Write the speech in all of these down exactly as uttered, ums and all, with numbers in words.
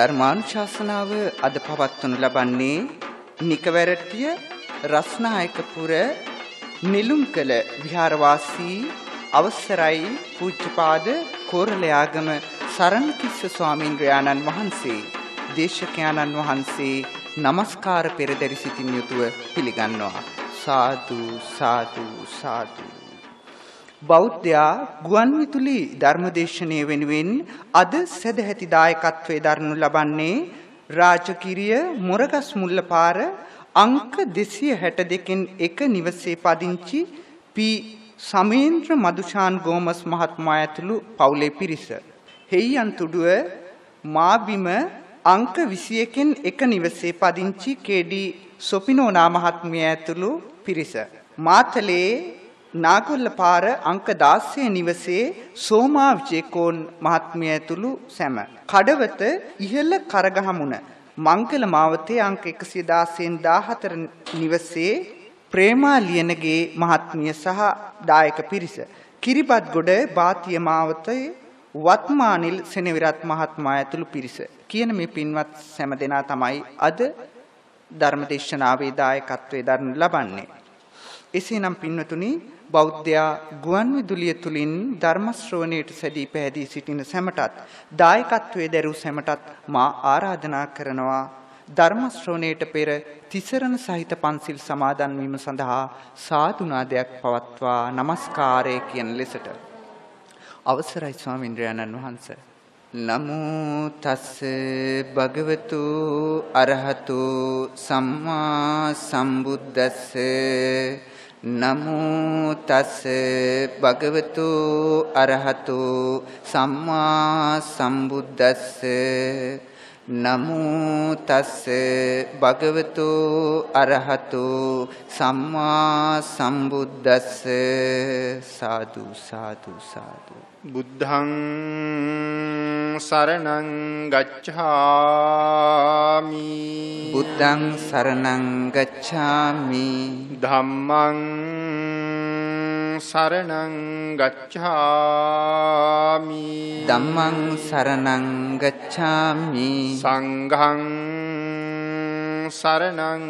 ධර්මානුශාසනාව අද පවත්වනු ලබන්නේ නිකවැරටිය රස්නායකපුර නිලුම්කල විහාරවාසී අවසරයි පූජ්‍යපාද කෝරළයාගම සරණතිස්ස ස්වාමීන්ද්‍රයාණන් වහන්සේ දේශකයාණන් වහන්සේ නමස්කාර පෙරදරි සිතින් යුතුව පිළිගන්නවා. සාදු සාදු සාදු. බෞද්ධයා ගුවන්විදුලි ධර්මදේශනයේ වෙනුවෙන් අද සදැහැති දායකත්වයේ දරනු ලබන්නේ රාජකිරිය මොරගස් මුල්ලපාර අංක දෙසිය හැට දෙකෙන් එක නිවසේ පදිංචි පී සමේන්ද්‍ර මදුෂාන් ගෝමස් මහත්මයා ඇතුළු පවුලේ පිරිස. හෙය්යන්තුඩුව මාබිම අංක විසි එකෙන් එක නිවසේ පදිංචි කේ.ඩී. සොපිනෝනා මහත්මිය ඇතුළු පිරිස. මාතලේ නාගොල්ලපාර අංක දාසය නිවසේ සෝමා විජේකෝන් මහත්මිය ඇතුළු සැම. කඩවත ඉහළ කරගහමුණ මංගල මාවතේ අංක එකසිය දාසයෙන් දාහතර නිවසේ ප්‍රේමා ලියනගේ මහත්මිය සහ දායක පිරිස. කිරිබත්ගොඩ බාතිය මාවතේ වත්මානිල් සෙනවිරත් මහත්මයා ඇතුළු පිරිස. කියන මේ පින්වත් සෑම දෙනා තමයි අද ධර්මදේශනාවේ දායකත්වයේ දරනු ලබන්නේ. එසේනම් පින්වතුනි, බෞද්ධයා ගුවන්විදුලිය තුලින් ධර්ම ශ්‍රවණයට සැදී පැහැදී සිටින සැමටත් දායකත්වයේ දරූ සැමටත් මා ආරාධනා කරනවා ධර්ම ශ්‍රවණයට පෙර තිසරණ සහිත පන්සිල් සමාදන් වීම සඳහා සාදුනාදයක් පවත්වා නමස්කාරය කියන ලෙසට. අවසරයි ස්වාමීන්ද්‍රයන්න් වහන්සේ. නමෝ තස් භගවතු අරහතු සම්මා සම්බුද්දස්ස. නමෝ තස් භගවතු අරහතු සම්මා සම්බුද්දස්ස. නමෝ තස් භගවතු අරහතු සම්මා සම්බුද්දස්ස. සාදු සාදු සාදු. බුද්ධං සරණං ගච්ඡාමි. බුද්ධං සරණං ගච්ඡාමි. ධම්මං සරණං ගච්ඡාමි. ධම්මං සරණං ගච්ඡාමි. සංඝං සරණං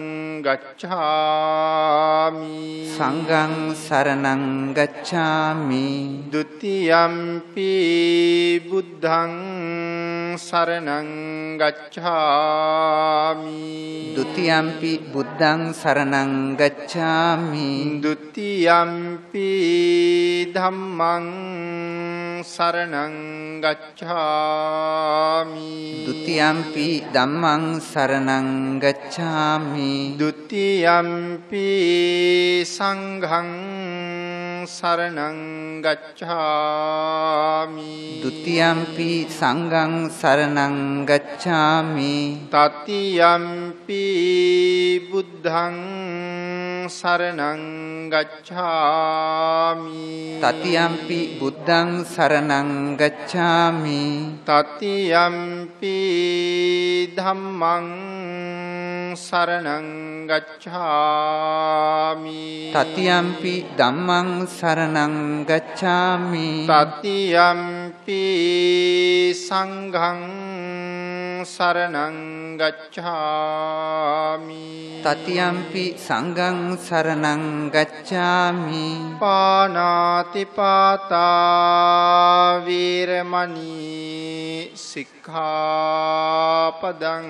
ගච්ඡාමි. සංඝං සරණං ගච්ඡාමි. ဒ ුතියම්පි බුද්ධං සරණං ගච්ඡාමි. ဒ ුතියම්පි බුද්ධං සරණං ගච්ඡාමි. ဒ ුතියම්පි ධම්මං සරණං ගච්ඡාමි. ဒ ුතියම්පි ධම්මං සරණං ගච්ඡාමි. ဒ ුතියම්පි සංඝං සරණං ගච්ඡාමි. ဒ ුතියම්පි සංඝං සරණං ගච්ඡාමි. තතියම්පි බුද්ධං සරණං ගච්ඡාමි. තතියම්පි බුද්ධං සරණං ගච්ඡාමි. තතියම්පි ධම්මං සරණං ගච්ඡාමි. තතියම්පි ධම්මං සරණං ගච්ඡාමි. තතියම්පි සංඝං සරණං ගච්ඡාමි. තතියම්පි සංඝං සරණං ගච්ඡාමි. පානාති පාතා වීරමණී සික්ඛාපදං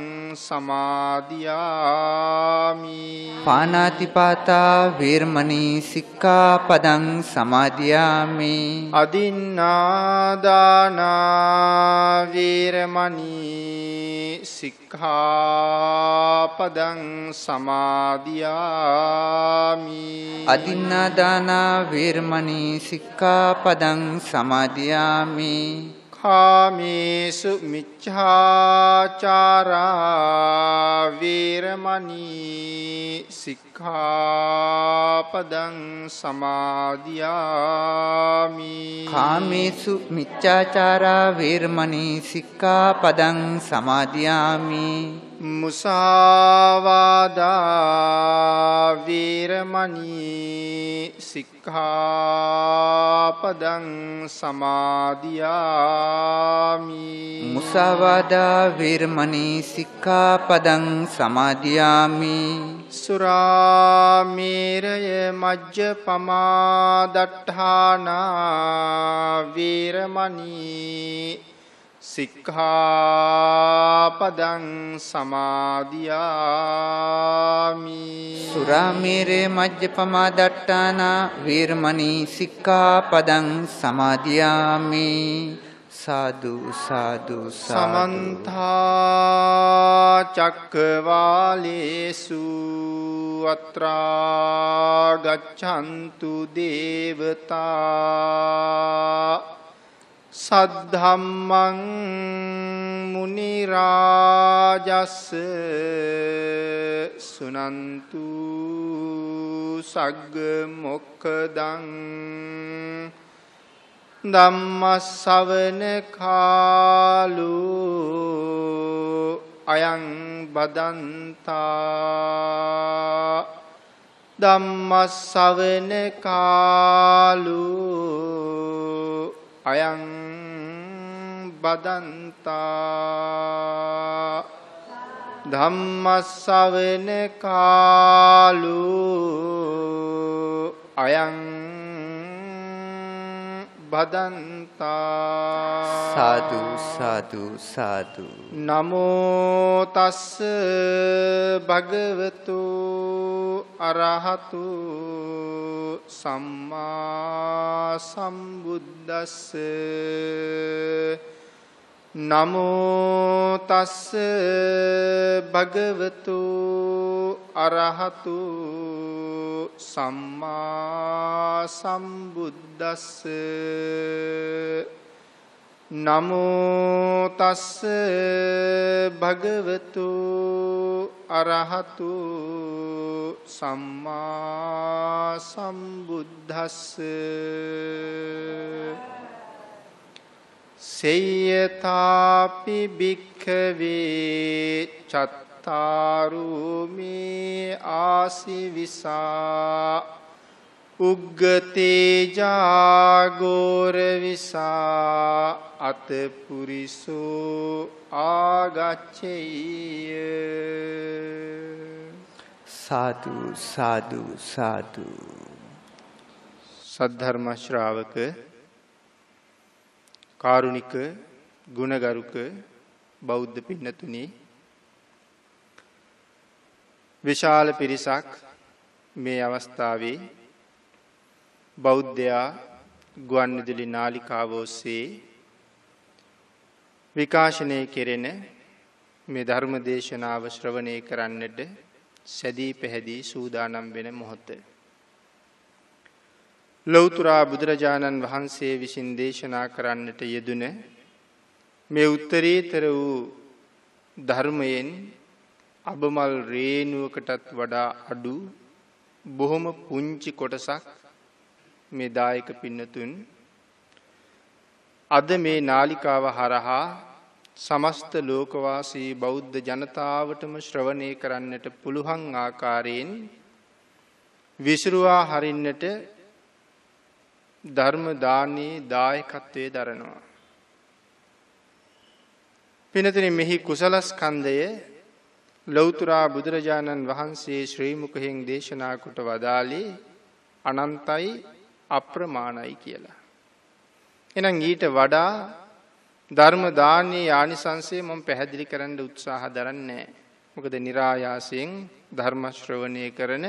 සමාදියාමි. පානාතිපාතා වේරමණී සික්ඛාපදං සමාදියාමි. අදින්නාදානා වීරමණී සික්ඛාපදං සමාදියාමි. අදින්නාදානා වේරමණී සික්ඛාපදං සමාදියාමි. කාමේසු මිච්ඡාචාරා වීරමණී සික්ඛාපදං සමාදියාමි. කාමේසු මිච්ඡාචාරා වේරමණී සික්ඛාපදං සමාදියාමි. මුසාවාදා වීරමණී සික්ඛාපදං සමාදියාමි මුසාවාදා වීරමණී සික්ඛාපදං සමාදියාමි සුරාමේරය මජ්ජපමා දට්ඨානා වීරමණී සික්ඛාපදං සමාදියාමි සුරාමේරේ මජ්ජපමා දට්ඨානා වීරමණී සික්ඛාපදං සමාදියාමි සාදු සාදු සමන්ත චක්කවාලේසු අත්‍රා ගච්ඡන්තු දේවතා සද්ධම්මං මුනි රාජස් සුනන්තු සග්ග මොක්ඛදං ධම්ම ශ්‍රවණ කාලෝ අයං බදන්තා ධම්ම ශ්‍රවණ කාලෝ අයං බදන්තා ධම්ම ශ්‍රවණ කාලෝ අයං බදන්තා සාදු සාදු සාදු නමෝ තස්ස භගවතු අරහතු සම්මා සම්බුද්දස්ස නමෝ තස්ස භගවතු අරහතු සම්මා සම්බුද්දස්ස නමෝ තස්ස භගවතු අරහතු සම්මා සම්බුද්දස්ස සේයතාපි භික්ඛවේ චත්තාරුමේ ආසිවිසා උග්ගතේජා ගෝර විසා අතපුරිසෝ ආගච්ඡේය සාදු සාදු සාදු සද්ධර්ම ශ්‍රාවක කාරුණික ගුණගරුක බෞද්ධ පින්නතුනි විශාල පිරිසක් මේ අවස්ථාවේ බෞද්ධයා ගුවන්විදුලි නාලිකාව ඔස්සේ විකාශනය කෙරෙන මේ ධර්ම දේශනාව ශ්‍රවණය කරන්නට සැදී පැහැදී සූදානම් වෙන මොහොත ලෞතර බුදුරජාණන් වහන්සේ විසින් දේශනා කරන්නට යෙදුන මේ උත්තරීතර වූ ධර්මයෙන් අබමල් රේණුවකටත් වඩා අඩු බොහොම පුංචි කොටසක් මේ දායක පින්නතුන් අද මේ නාලිකාව හරහා සමස්ත ලෝකවාසී බෞද්ධ ජනතාවටම ශ්‍රවණය කරන්නට පුළුවන් ආකාරයෙන් විසිරුවා හරින්නට ධර්ම දානයේ දායකත්වයේ දරනවා. පින්නතුනි මෙහි කුසල ස්කන්ධය ලෞතර බුදුරජාණන් වහන්සේ ශ්‍රී මුඛයෙන් දේශනා කොට වදාළේ අනන්තයි අප්‍රමාණයි කියලා. එහෙනම් ඊට වඩා ධර්ම දානයේ ආනිසංසය මම පැහැදිලි කරන්න උත්සාහ දරන්නේ නැහැ. මොකද નિરાයාසයෙන් ධර්ම ශ්‍රවණය කරන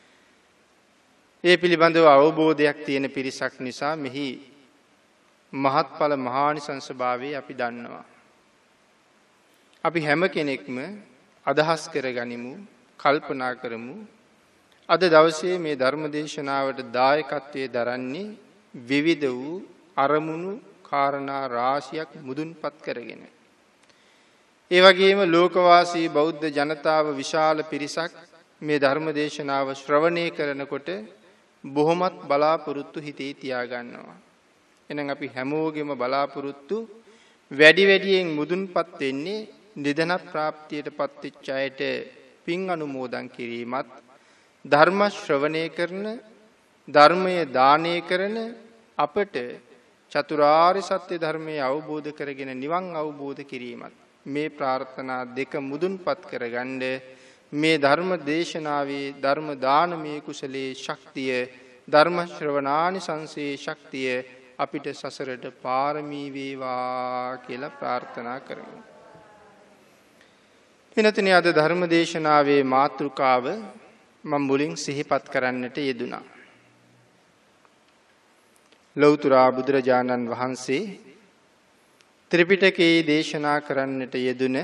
ඒ පිළිබඳව අවබෝධයක් තියෙන පිරිසක් නිසා මෙහි මහත්ඵල මහානිසංස භාවය අපි දන්නවා. අපි හැම කෙනෙක්ම අදහස් කරගනිමු, කල්පනා කරමු. අද දවසේ මේ ධර්ම දේශනාවට දායකත්වයේ දරන්නේ විවිධ වූ අරමුණු කාරණා රාශියක් මුදුන්පත් කරගෙන. ඒ වගේම ලෝකවාසී බෞද්ධ ජනතාව විශාල පිරිසක් මේ ධර්ම දේශනාව ශ්‍රවණය කරනකොට බොහොමත් බලාපොරොත්තු හිතේ තියාගන්නවා. එහෙනම් අපි හැමෝගෙම බලාපොරොත්තු වැඩි වැඩියෙන් මුදුන්පත් වෙන්නේ නිදන ප්‍රාප්තියට පත්වෙච්ච අයට පින් අනුමෝදන් කිරීමත් ධර්ම ශ්‍රවණය කරන ධර්මයේ දානය කරන අපට චතුරාර්ය සත්‍ය ධර්මයේ අවබෝධ කරගෙන නිවන් අවබෝධ කිරීමත් මේ ප්‍රාර්ථනා දෙක මුදුන්පත් කරගන්න මේ ධර්ම දේශනාවේ ධර්ම දානමේ කුසලයේ ශක්තිය ධර්ම ශ්‍රවණානිසංසයේ ශක්තිය අපිට සසරට පාරමී වේවා කියලා ප්‍රාර්ථනා කරමු. එනතනේ අද ධර්ම දේශනාවේ මාතෘකාව මම මුලින් සිහිපත් කරන්නට යෙදුණා. ලෞතර බුදුරජාණන් වහන්සේ ත්‍රිපිටකයේ දේශනා කරන්නට යෙදුන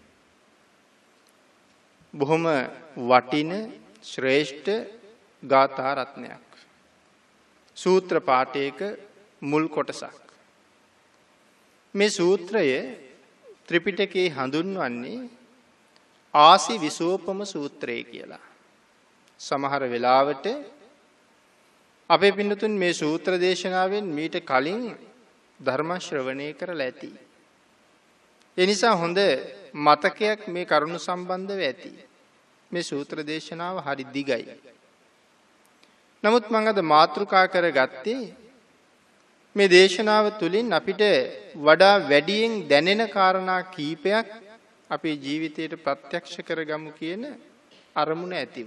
බොහොම වටින ශ්‍රේෂ්ඨ ගාථා රත්නයක්. සූත්‍ර පාඨයක මුල් කොටසක්. මේ සූත්‍රය ත්‍රිපිටකයේ හඳුන්වන්නේ ආසි විසෝපම සූත්‍රය කියලා. සමහර වෙලාවට අපේ පින්නතුන් මේ සූත්‍ර දේශනාවෙන් මීට කලින් ධර්ම ශ්‍රවණය කරලා ඇති. ඒ නිසා හොඳ මතකයක් මේ කරුණු සම්බන්ධව ඇති. මේ සූත්‍ර දේශනාව හරි දිගයි. නමුත් මම අද මාතෘකා කරගත්තේ මේ දේශනාව තුළින් අපිට වඩා වැඩියෙන් දැනෙන කාරණා කීපයක් අපේ ජීවිතයට ප්‍රත්‍යක්ෂ කරගමු කියන අරමුණ ඇතිව.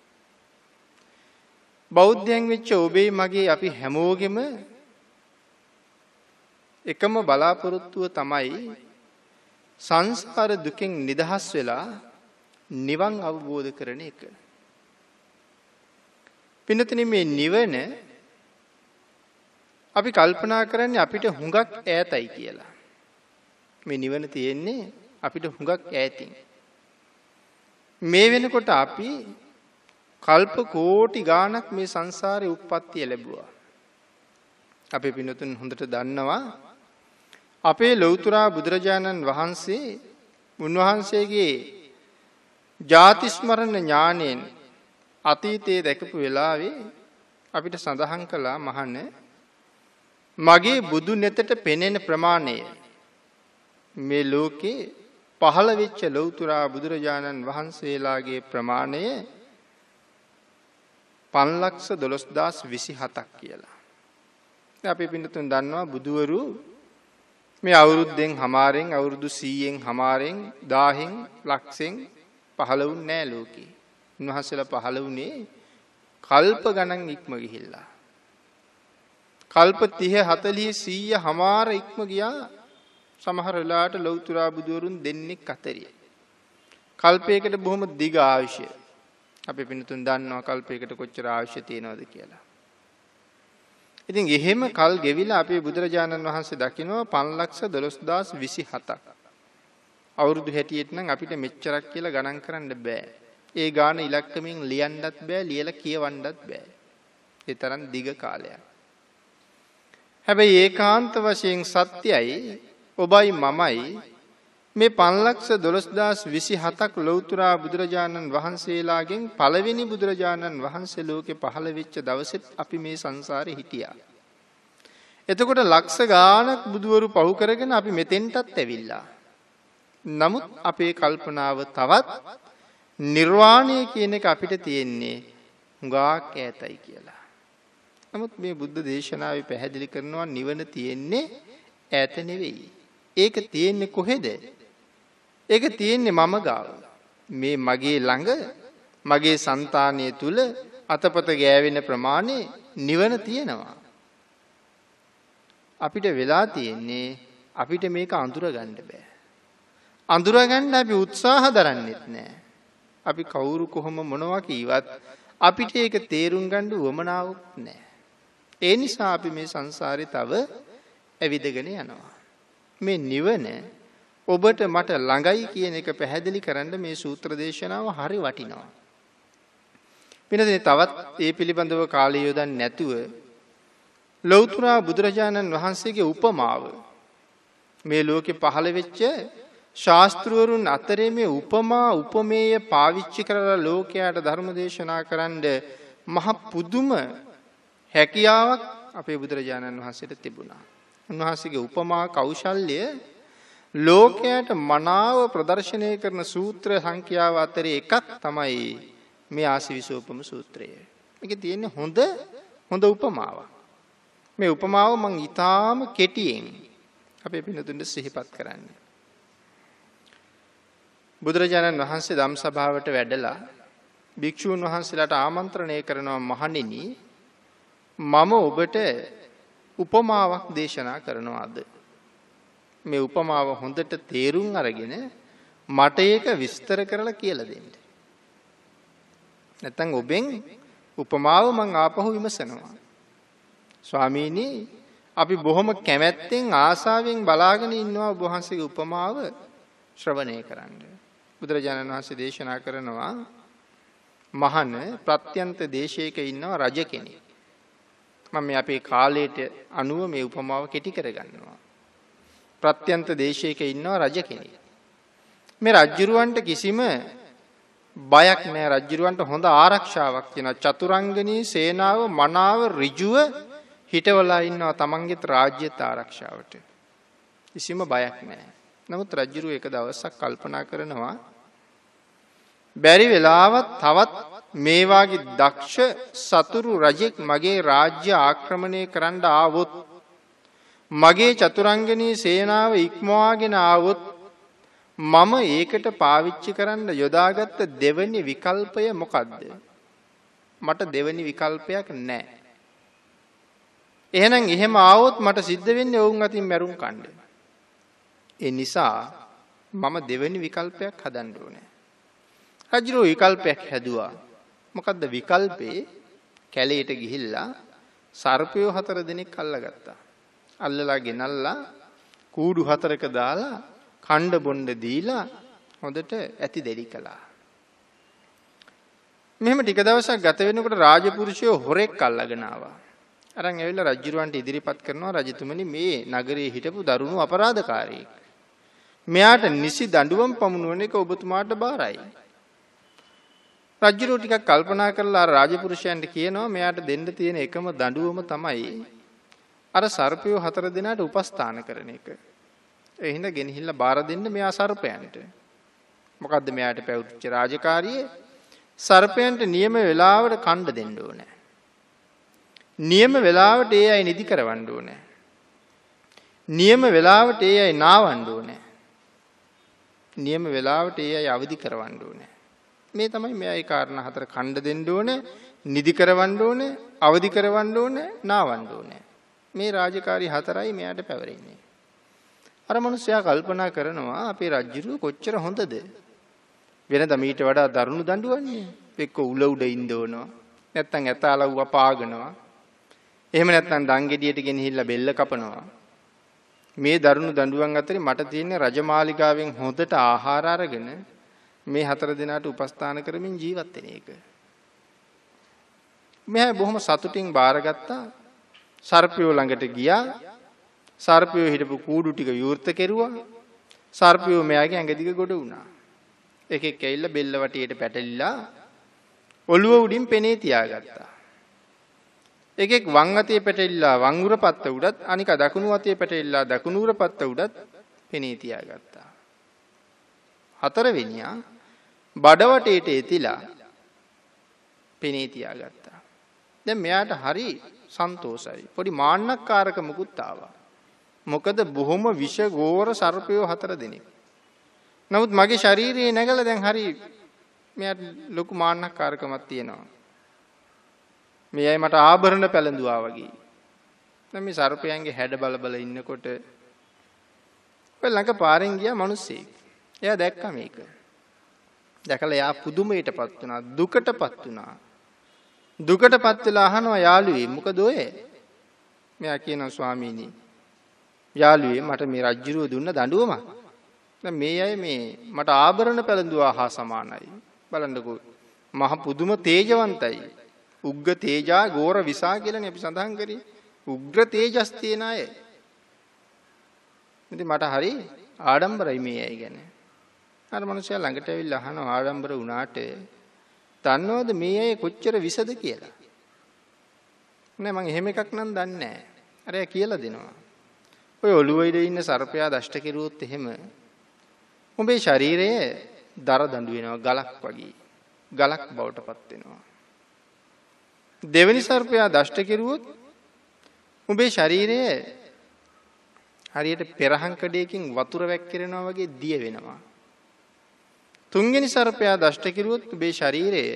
බෞද්ධයන් වෙච්ච ඔබේ මගේ අපි හැමෝගෙම එකම බලාපොරොත්තුව තමයි සංසාර දුකෙන් නිදහස් වෙලා නිවන් අවබෝධ කරන එක. පින්නතනේ මේ නිවන අපි කල්පනා කරන්නේ අපිට හුඟක් ඈතයි කියලා. මේ නිවන තියෙන්නේ අපිට හුඟක් ඈතින්. මේ වෙනකොට අපි කල්ප කෝටි ගාණක් මේ සංසාරේ උප්පත්තිය ලැබුවා. අපේ පින්නතුන් හොඳට දන්නවා අපේ ලෞතර බුදුරජාණන් වහන්සේ උන්වහන්සේගේ ජාති ස්මරණ ඥාණයෙන් අතීතයේ දැකපු වෙලාවේ අපිට සඳහන් කළා මහණ මගේ බුදු නෙතට පෙනෙන ප්‍රමාණය මේ ලෝකේ පහළ වෙච්ච ලෞතර බුදුරජාණන් වහන්සේලාගේ ප්‍රමාණය පන්ලක්ෂ දොළොස් දහස් විසිහතක් කියලා. අපි පින්නතුන් දන්නවා බුදුවරු මේ අවුරුද්දෙන් හමාරෙන් අවුරුදු සීයෙන් හමාරෙන් දහයෙන් ලක්ෂෙන් පහළ වුණේ නැහැ ලෝකේ. උන්වහන්සේලා පහළ වුණේ කල්ප ගණන් ඉක්ම ගිහිල්ලා. කල්ප තිහ හතලිහ සීය හමාර ඉක්ම ගියා සමහර වෙලාවට ලෞතර බුදුවරුන් දෙන්නෙක් අතරිය. කල්පයකට බොහොම දිග ආයුෂය. අපි පින්නතුන් දන්නවා කල්පයකට කොච්චර ආයුෂ තියෙනවද කියලා. ඉතින් එහෙම කල් ගෙවිලා අපේ බුදුරජාණන් වහන්සේ දකිනවා පන්ලක්ෂ දොළොස් දහස් විසිහතක්. අවුරුදු හැටියට නම් අපිට මෙච්චරක් කියලා ගණන් කරන්න බෑ. ඒ ගාන ඉලක්කමින් ලියන්නත් බෑ, ලියලා කියවන්නත් බෑ. ඒ තරම් දිග කාලයක්. හැබැයි ඒකාන්ත වශයෙන් සත්‍යයි ඔබයි මමයි මේ පන්ලක්ෂ දොළොස් දහස් විසිහතක් ලෞතර බුදුරජාණන් වහන්සේලාගෙන් පළවෙනි බුදුරජාණන් වහන්සේ ලෝකේ පහළ වෙච්ච දවසෙත් අපි මේ සංසාරේ හිටියා. එතකොට ලක්ෂ ගාණක් බුදුවරු පහු කරගෙන අපි මෙතෙන්ටත් ඇවිල්ලා. නමුත් අපේ කල්පනාව තවත් නිර්වාණය කියන එක අපිට තියෙන්නේ හුඟක් ඈතයි කියලා. නමුත් මේ බුද්ධ දේශනාවේ පැහැදිලි කරනවා නිවන තියෙන්නේ ඈත නෙවෙයි. ඒක තියෙන්නේ කොහෙද? ඒක තියෙන්නේ මම ගාව. මේ මගේ ළඟ මගේ సంతානය තුල අතපත ගෑවෙන ප්‍රමාණය නිවන තියෙනවා. අපිට වෙලා තියෙන්නේ අපිට මේක අඳුර ගන්න බෑ. අඳුර ගන්න අපි උත්සාහ දරන්නෙත් නෑ. අපි කවුරු කොහොම මොනවා කීවත් අපිට ඒක තේරුම් ගන්න උවමනාවක් නෑ. ඒ නිසා අපි මේ සංසාරේ තව ඇවිදගෙන යනවා. මේ නිවන ඔබට මට ළඟයි කියන එක පැහැදිලි කරන්න මේ සූත්‍ර දේශනාව හරි වටිනවා. වෙනදේ තවත් ඒ පිළිබඳව කාලය යොදන්නේ නැතුව ලෞතර බුදුරජාණන් වහන්සේගේ උපමාව මේ ලෝකේ පහළ වෙච්ච ශාස්ත්‍රවරුන් අතරේ මේ උපමා උපමේය පාවිච්චි කරලා ලෝකයට ධර්ම දේශනා කරන්න මහ පුදුම හැකියාවක් අපේ බුදුරජාණන් වහන්සේට තිබුණා. උන්වහන්සේගේ උපමා කෞශල්‍ය ලෝකයට මනාව ප්‍රදර්ශනය කරන සූත්‍ර සංඛ්‍යාව අතරේ එකක් තමයි මේ ආසවිසෝපම සූත්‍රය. මේකේ තියෙන හොඳ හොඳ උපමාවක්. මේ උපමාව මම ඊටාම කෙටියෙන් අපේ පින්නතුන්ට සිහිපත් කරන්නේ. බුදුරජාණන් වහන්සේ ධම් සභාවට වැඩලා භික්ෂූන් වහන්සේලාට ආමන්ත්‍රණය කරනවා මහණෙනි මම ඔබට උපමාවක් දේශනා කරනවා අද. මේ උපමාව හොඳට තේරුම් අරගෙන මට ඒක විස්තර කරලා කියලා දෙන්න. නැත්නම් ඔබෙන් උපමාව මම ආපහු විමසනවා. ස්වාමීනි අපි බොහොම කැමැත්තෙන් ආසාවෙන් බලාගෙන ඉන්නවා ඔබ වහන්සේගේ උපමාව ශ්‍රවණය කරන්න. බුදුරජාණන් වහන්සේ දේශනා කරනවා මහන ප්‍රත්‍යන්ත දේශයක ඉන්නවා රජ කෙනෙක්. මම මේ අපේ කාලයට අනුව මේ උපමාව කෙටි කරගන්නවා. ප්‍රත්‍යන්ත දේශයක ඉන්නවා රජ කෙනෙක්. මේ රජුරවන්ට කිසිම බයක් නැහැ. රජුරවන්ට හොඳ ආරක්ෂාවක් තියෙනවා. චතුරංගනී සේනාව මනාව ඍජුව හිටවලා ඉන්නවා තමන්ගේ රාජ්‍යත් ආරක්ෂාවට. කිසිම බයක් නැහැ. නමුත් රජුරු එක දවසක් කල්පනා කරනවා බැරි වෙලාවත් තවත් මේ වාගේ දක්ෂ සතුරු රජෙක් මගේ රාජ්‍ය ආක්‍රමණය කරන්න ආවොත් මගේ චතුරංගනී සේනාව ඉක්මවාගෙන ආවොත් මම ඒකට පාවිච්චි කරන්න යොදාගත්ත දෙවෙනි විකල්පය මොකද්ද? මට දෙවෙනි විකල්පයක් නැහැ. එහෙනම් එහෙම ආවොත් මට සිද්ධ වෙන්නේ වුන් අතින් මැරුම් කන්න. ඒ නිසා මම දෙවෙනි විකල්පයක් හදන්න ඕනේ. රජුරෝ විකල්පයක් හැදුවා. මොකද්ද විකල්පේ? කැලේට ගිහිල්ලා සර්පයෝ හතර දෙනෙක් අල්ලගත්තා. අල්ලලා ගෙනල්ලා කූඩු හතරක දාලා කණ්ඩ බොණ්ඩ දීලා හොඳට ඇති දෙලි කළා. මෙහෙම ටික දවසක් ගත වෙනකොට රාජපුරුෂයෝ හොරෙක් අල්ලගෙන ආවා. අරන් ඇවිල්ලා රජුරවන්ට ඉදිරිපත් කරනවා රජතුමනි මේ නගරයේ හිටපු දරුණු අපරාධකාරයෙක්. මෙයාට නිසි දඬුවම් පමුණුවන එක ඔබතුමාට බාරයි. රජුරෝ ටිකක් කල්පනා කරලා රාජපුරුෂයන්ට කියනවා මෙයාට දෙන්න තියෙන එකම දඬුවම තමයි අර සර්පයෝ හතර දෙනාට උපස්ථාන කරන එක. ඒ හින්දා ගෙනහිල්ලා බාර දෙන්න මෙයා සර්පයන්ට. මොකද්ද මෙයාට පැවුච්ච රාජකාරියේ? සර්පයන්ට නියම වේලාවට කණ්ඩ දෙන්න ඕනේ. නියම වේලාවට ඒ අය නිදි කරවන්න ඕනේ. නියම වේලාවට ඒ අය නාවන්න ඕනේ. නියම වේලාවට ඒ අය අවදි කරවන්න ඕනේ. මේ තමයි මෙයයි කාරණා හතර කණ්ඩ දෙන්න ඕනේ, නිදි කරවන්න ඕනේ, අවදි කරවන්න ඕනේ, නාවන්න ඕනේ. මේ රාජකාරී හතරයි මෙයාට පැවරෙන්නේ. අර මිනිස්සයා කල්පනා කරනවා අපේ රජුරු කොච්චර හොඳද? වෙනද මීට වඩා දරුණු දඬුවන්නේ. එක්ක උල උඩ ඉන්න ඕනවා. නැත්තම් ඇතාලව්ව පාගනවා. එහෙම නැත්තම් දංගෙඩියට ගෙනහිල්ලා බෙල්ල කපනවා. මේ දරුණු දඬුවම් අතරේ මට තියෙන රජමාලිගාවෙන් හොඳට ආහාර අරගෙන මේ හතර දිනාට උපස්ථාන කරමින් ජීවත් වෙන එක. මෙයා බොහොම සතුටින් බාරගත්තා. සර්පයෝ ළඟට ගියා. සර්පයෝ හිටපු කූඩු ටික විවෘත කෙරුවා. සර්පයෝ මෙයාගේ ඇඟ දිග ගොඩ වුණා. එකෙක් ඇවිල්ලා බෙල්ල වටියට පැටලිලා ඔළුව උඩින් පෙනේ තියාගත්තා. එකෙක් වම් අතේ පැටලිලා වම් උරපත්ත උඩත් අනික දකුණු අතේ පැටලිලා දකුණු උරපත්ත උඩත් පෙනේ තියාගත්තා. හතරවෙනියා බඩ වටේට එතිලා පෙනේ තියාගත්තා. දැන් මෙයාට හරි සන්තෝෂයි. පොඩි මාන්නක්කාරක මුකුත් ආවා. මොකද බොහොම විෂ ගෝර සර්පයෝ හතර දෙනෙක්. නමුත් මගේ ශරීරයේ නැගලා දැන් හරි මෙයාට ලොකු මාන්නක්කාරකමක් තියෙනවා. මෙයයි මට ආභරණ පැලඳුවා වගේ. දැන් මේ සර්පයන්ගේ හැඩ බල බල ඉන්නකොට ඔය ළඟ පාරෙන් ගියා මිනිස්සෙක්. එයා දැක්කා මේක. දැකලා එයා පුදුමයටපත් වුණා, දුකටපත් වුණා. දුකටපත් වෙලා අහනවා යාළුවේ මොකද ඔය? මෙයා කියනවා ස්වාමීනි යාළුවේ මට මේ රජ්ජුරුව දුන්න දඬුවමක්. දැන් මේ අය මේ මට ආභරණ පැලඳුවා හා සමානයි. බලන්නකෝ මහ පුදුම තේජවන්තයි. උග්ග තේජා ගෝර විසා කියලානේ අපි සඳහන් කරේ. උග්‍ර තේජස් තියන අය. ඉතින් මට හරි ආඩම්බරයි මේ අය ගැන. අර මිනිස්සයා ළඟට ඇවිල්ලා අහනවා ආඩම්බර වුණාට දන්නවද මේ අය කොච්චර විසද කියලා? නෑ මම එහෙම එකක් නම් දන්නේ නෑ. අර එයා කියලා දෙනවා. ඔය ඔළුවේ ඉන්න සර්පයා දෂ්ට කෙරුවොත් එහෙම උඹේ ශරීරයේ දර දඬු වෙනවා ගලක් වගේ. ගලක් බවට පත් වෙනවා. දෙවෙනි සර්පයා දෂ්ට කෙරුවොත් උඹේ ශරීරයේ හරියට පෙරහන් කඩේකින් වතුර වැක්කිරෙනවා වගේ දිය වෙනවා. තුන්වෙනි සර්පයා දෂ්ට කෙරුවොත් උඹේ ශරීරයේ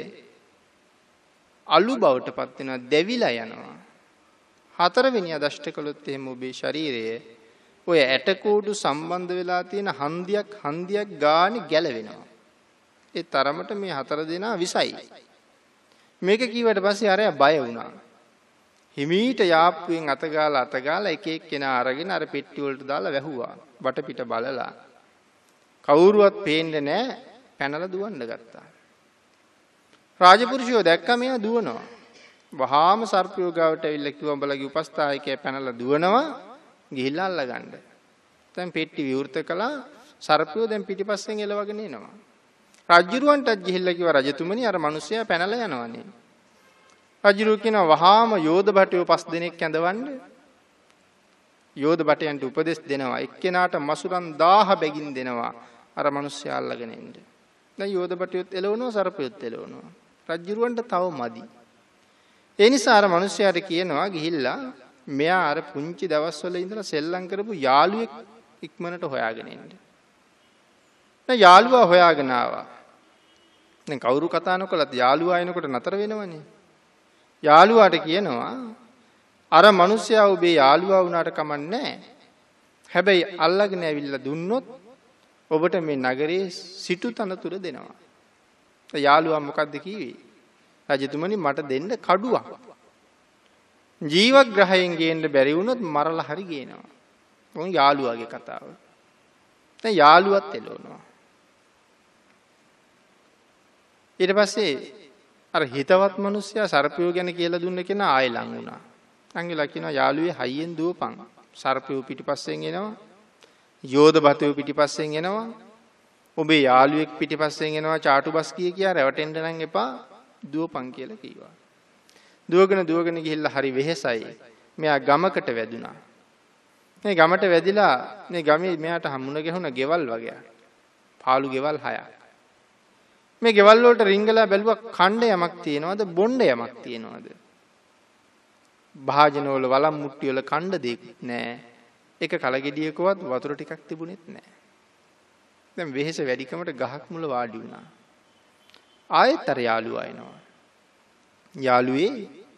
අලු බවට පත් වෙනවා, දෙවිලා යනවා. හතරවෙනියා දෂ්ට කළොත් එහෙම ඔබේ ශරීරයේ ඔය ඇටකෝඩු සම්බන්ධ වෙලා තියෙන හන්දියක් හන්දියක් ගානේ ගැලවෙනවා. ඒ තරමට මේ හතර දෙනා විසයි. මේක කීවට පස්සේ අරයා බය වුණා. හිමීට යාප්පුවෙන් අතගාලා අතගාලා එක එක කෙනා අරගෙන අර පෙට්ටි වලට දාලා වැහුවා. වටපිට බලලා. කවුරුවත් පේන්නේ නැහැ. පැනලා දුවන්න ගත්තා. රාජපුරුෂයෝ දැක්කම එයා දුවනවා. වහාම සර්පයෝ ගාවට ඇවිල්ලා කිව්වා උඹලගේ උපස්ථායකයා පැනලා දුවනවා. ගිහිල්ලා අල්ලගන්න. දැන් පෙට්ටි විවෘත කළා. සර්පයෝ දැන් පිටිපස්සෙන් එලවගෙන එනවා. රජුරවන්ටත් ගිහිල්ලා කිව්වා රජතුමනි අර මිනිස්සයා පැනලා යනවානේ. රජුරු කියනවා වහාම යෝධ භටයෝ පස් දෙනෙක් ඇඳවන්න. යෝධ භටයන්ට උපදෙස් දෙනවා. එක්කෙනාට මසුරන් දාහ බැගින් දෙනවා. අර මිනිස්සයා අල්ලගෙන එන්න. දැන් යෝධ භටයොත් එලවනවා සර්පයොත් එලවනවා. රජුරවන්ට තව මදි. ඒ නිසා අර මිනිස්සයාට කියනවා ගිහිල්ලා මෙයා අර පුංචි දවස්වල ඉඳලා සෙල්ලම් කරපු යාළුවෙක් ඉක්මනට හොයාගෙන එන්න. දැන් යාළුවා හොයාගෙන ආවා. දැන් කවුරු කතා නොකලත් යාළුවා එනකොට නතර වෙනවනේ. යාළුවාට කියනවා අර මිනිස්සයා ඔබේ යාළුවා වුණාට කමන්නේ. හැබැයි අල්ලගෙන ඇවිල්ලා දුන්නොත් ඔබට මේ නගරේ සිටු තනතුර දෙනවා. යාළුවා මොකද්ද කිව්වේ? රජතුමනි මට දෙන්න කඩුවක්. ජීවග්‍රහයෙන් ගේන්න බැරි වුණොත් මරලා හරි ගේනවා. උන් යාළුවාගේ කතාව. දැන් යාළුවත් එළවනවා. ඊට පස්සේ අර හිතවත් මිනිස්සයා සර්පයෝ ගැන කියලා දුන්න කෙනා ආයෙ ලං වුණා. අංගිලා කියනවා යාළුවේ හයියෙන් දුවපන්. සර්පයෝ පිටිපස්සෙන් එනවා. යෝධ භතයෝ පිටිපස්සෙන් එනවා. ඔබේ යාළුවෙක් පිටිපස්සෙන් එනවා චාටු බස් කිය කියා රැවටෙන්න නම් එපා. දුවපන් කියලා කිව්වා. දුවගෙන දුවගෙන ගිහිල්ලා හරි වෙහෙසයි. මෙයා ගමකට වැදුනා. මේ ගමට වැදිලා මේ ගමේ මෙයාට හම්බුණ ගෙහුණ ගෙවල් වගේ. පාළු ගෙවල් හයක්. මේ ගෙවල් වලට රිංගලා බැලුවා කණ්ඩ යමක් තියෙනවද බොණ්ඩ යමක් තියෙනවද? භාජන වල වලම් මුට්ටි වල කණ්ඩ දෙයක් නෑ. එක කලගෙඩියකවත් වතුර ටිකක් තිබුණෙත් නෑ. දැන් වෙහෙස වැඩිකමට ගහක් මුල වාඩි වුණා. ආයෙත් අර යාළුවා එනවා. යාළුවේ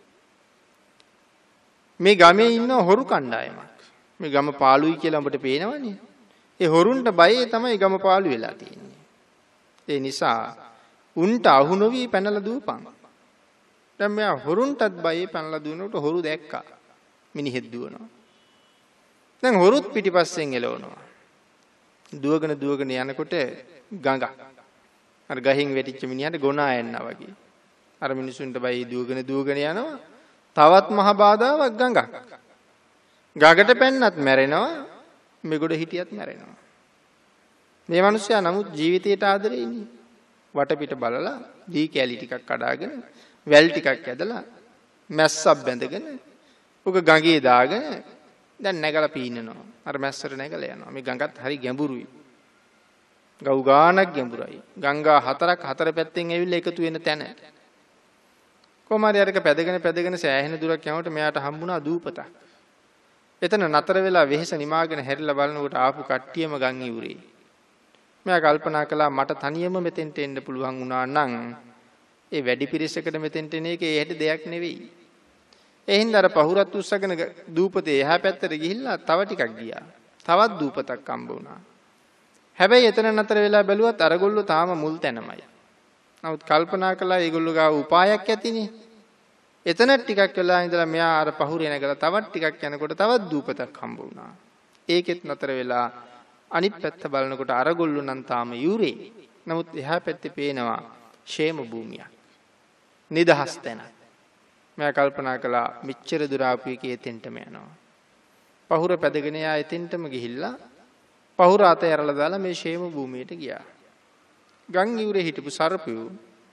මේ ගමේ ඉන්න හොරු කණ්ඩායමක්. මේ ගම පාළුයි කියලා ඔබට පේනවනේ. ඒ හොරුන්ට බයේ තමයි ගම පාළු වෙලා තියෙන්නේ. ඒ නිසා උන්ට අහු නොවි පැනලා දුවපන්. දැන් මෙයා හොරුන්ටත් බයේ පැනලා දුවනකොට හොරු දැක්කා. මිනිහෙක් දුවනවා. දැන් හොරුත් පිටිපස්සෙන් එලවනවා. දුවගෙන දුවගෙන යනකොට ගඟ. අර ගහින් වැටිච්ච මිනිහට ගොනා යනවා වගේ. අර මිනිසුන්ට බයි දුවගෙන දුවගෙන යනවා. තවත් මහ බාධාවක් ගඟක්. ගඟට පැන්නත් මැරෙනවා. මෙගොඩ හිටියත් මැරෙනවා. මේ මිනිස්සයා නමුත් ජීවිතයට ආදරේ ඉන්නේ. වටපිට බලලා දී කැලි ටිකක් කඩාගෙන වැල් ටිකක් ඇදලා මැස්සක් බැඳගෙන උක ගඟේ දාගෙන දැන් නැගලා පීනනවා. අර මැස්සට නැගලා යනවා. මේ ගඟත් හරි ගැඹුරුයි. ගව් ගානක් ගැඹුරයි. ගංගා හතරක් හතර පැත්තෙන් ඇවිල්ලා එකතු වෙන තැන. කොමාරි අරක පැදගෙන පැදගෙන සෑහෙන දුරක් යනකොට මෙයාට හම්බුණා දූපතක්. එතන නතර වෙලා වෙහෙස නිමාගෙන හැරිලා බලනකොට ආපු කට්ටියම ගම් ඉවුරේ. මෙයා කල්පනා කළා මට තනියම මෙතෙන්ට එන්න පුළුවන් වුණා නම් ඒ වැඩි පිරිසකට මෙතෙන්ට එන එක ඒ හැටි දෙයක් නෙවෙයි. ඒ හින්දා අර පහුරත් උස්සගෙන දූපතේ එහා පැත්තට ගිහිල්ලා තව ටිකක් ගියා. තවත් දූපතක් හම්බ වුණා. හැබැයි එතන නතර වෙලා බැලුවත් අරගොල්ලෝ තාම මුල් තැනමයි. නමුත් කල්පනා කළා ඒගොල්ලෝ ගාව උපායක් ඇතිනේ. එතන ටිකක් වෙලා ඉඳලා මෙයා අර පහුරේ නැගලා තවත් ටිකක් යනකොට තවත් දූපතක් හම්බ වුණා. ඒකෙත් නතර වෙලා අනිත් පැත්ත බලනකොට අරගොල්ලෝ නම් තාම යූරේ. නමුත් එහා පැත්තේ පේනවා ෂේම භූමියක්. නිදහස් තැන. මම කල්පනා කළා මෙච්චර දුර ආපු එකේ එතෙන්ටම යනවා. පහුර පැදගෙන යා එතෙන්ටම ගිහිල්ලා පහුර අත ඇරලා දාලා මේ ෂේම භූමියට ගියා. ගම් ඉවුරේ හිටපු සර්පයෝ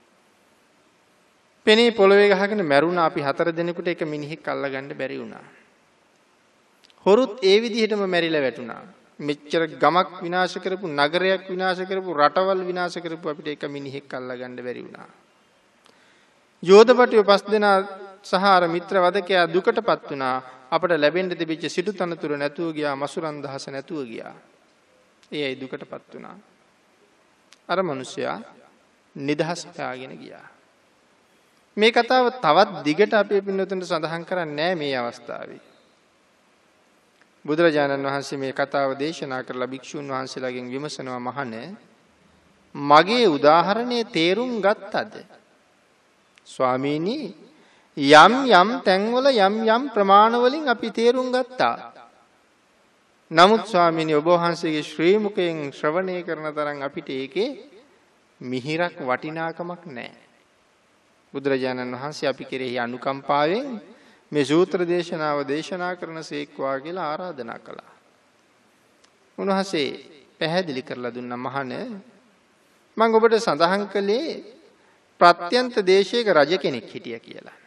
පෙනේ පොළවේ ගහගෙන මැරුණා. අපි හතර දිනකට එක මිනිහෙක් අල්ලගන්න බැරි වුණා. හොරුත් ඒ විදිහටම මැරිලා වැටුණා. මෙච්චර ගමක් විනාශ කරපු, නගරයක් විනාශ කරපු, රටවල් විනාශ කරපු අපිට එක මිනිහෙක් අල්ලගන්න බැරි වුණා. යෝධපටිය පස් දෙනා සහ අර මිත්‍ර වදකයා දුකටපත් වුණා. අපට ලැබෙන්න තිබිච්ච සිටු තනතුරු නැතුව ගියා, මසුරන් දහස නැතුව ගියා. ඒයි දුකටපත් වුණා. අර මිනිසයා නිදහස් හොයාගෙන ගියා. මේ කතාව තවත් දිගට අපේ පින්නතුන්ට සඳහන් කරන්නේ නැහැ මේ අවස්ථාවේ. බුදුරජාණන් වහන්සේ මේ කතාව දේශනා කරලා භික්ෂුන් වහන්සේලාගෙන් විමසනවා, මහණේ මගේ උදාහරණේ තේරුම් ගත්තද? ස්වාමීනි, යම් යම් තැන්වල යම් යම් ප්‍රමාණ වලින් අපි තේරුම් ගත්තා. නමුත් ස්වාමීනි, ඔබ වහන්සේගේ ශ්‍රී මුඛයෙන් ශ්‍රවණය කරන තරම් අපිට ඒකේ මිහිරක් වටිනාකමක් නැහැ. බුදුරජාණන් වහන්සේ අපි කෙරෙහි අනුකම්පාවෙන් මේ සූත්‍ර දේශනාව දේශනා කරන සේක්වා කියලා ආරාධනා කළා. උන්වහන්සේ පැහැදිලි කරලා දුන්නා, මහණේ මම ඔබට සඳහන් කළේ ප්‍රත්‍යන්ත දේශයක රජ කෙනෙක් හිටියා කියලා.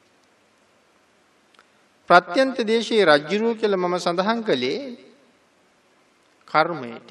ප්‍රත්‍යන්ත දේශයේ රජුරෝ කියලා මම සඳහන් කළේ කර්මයට.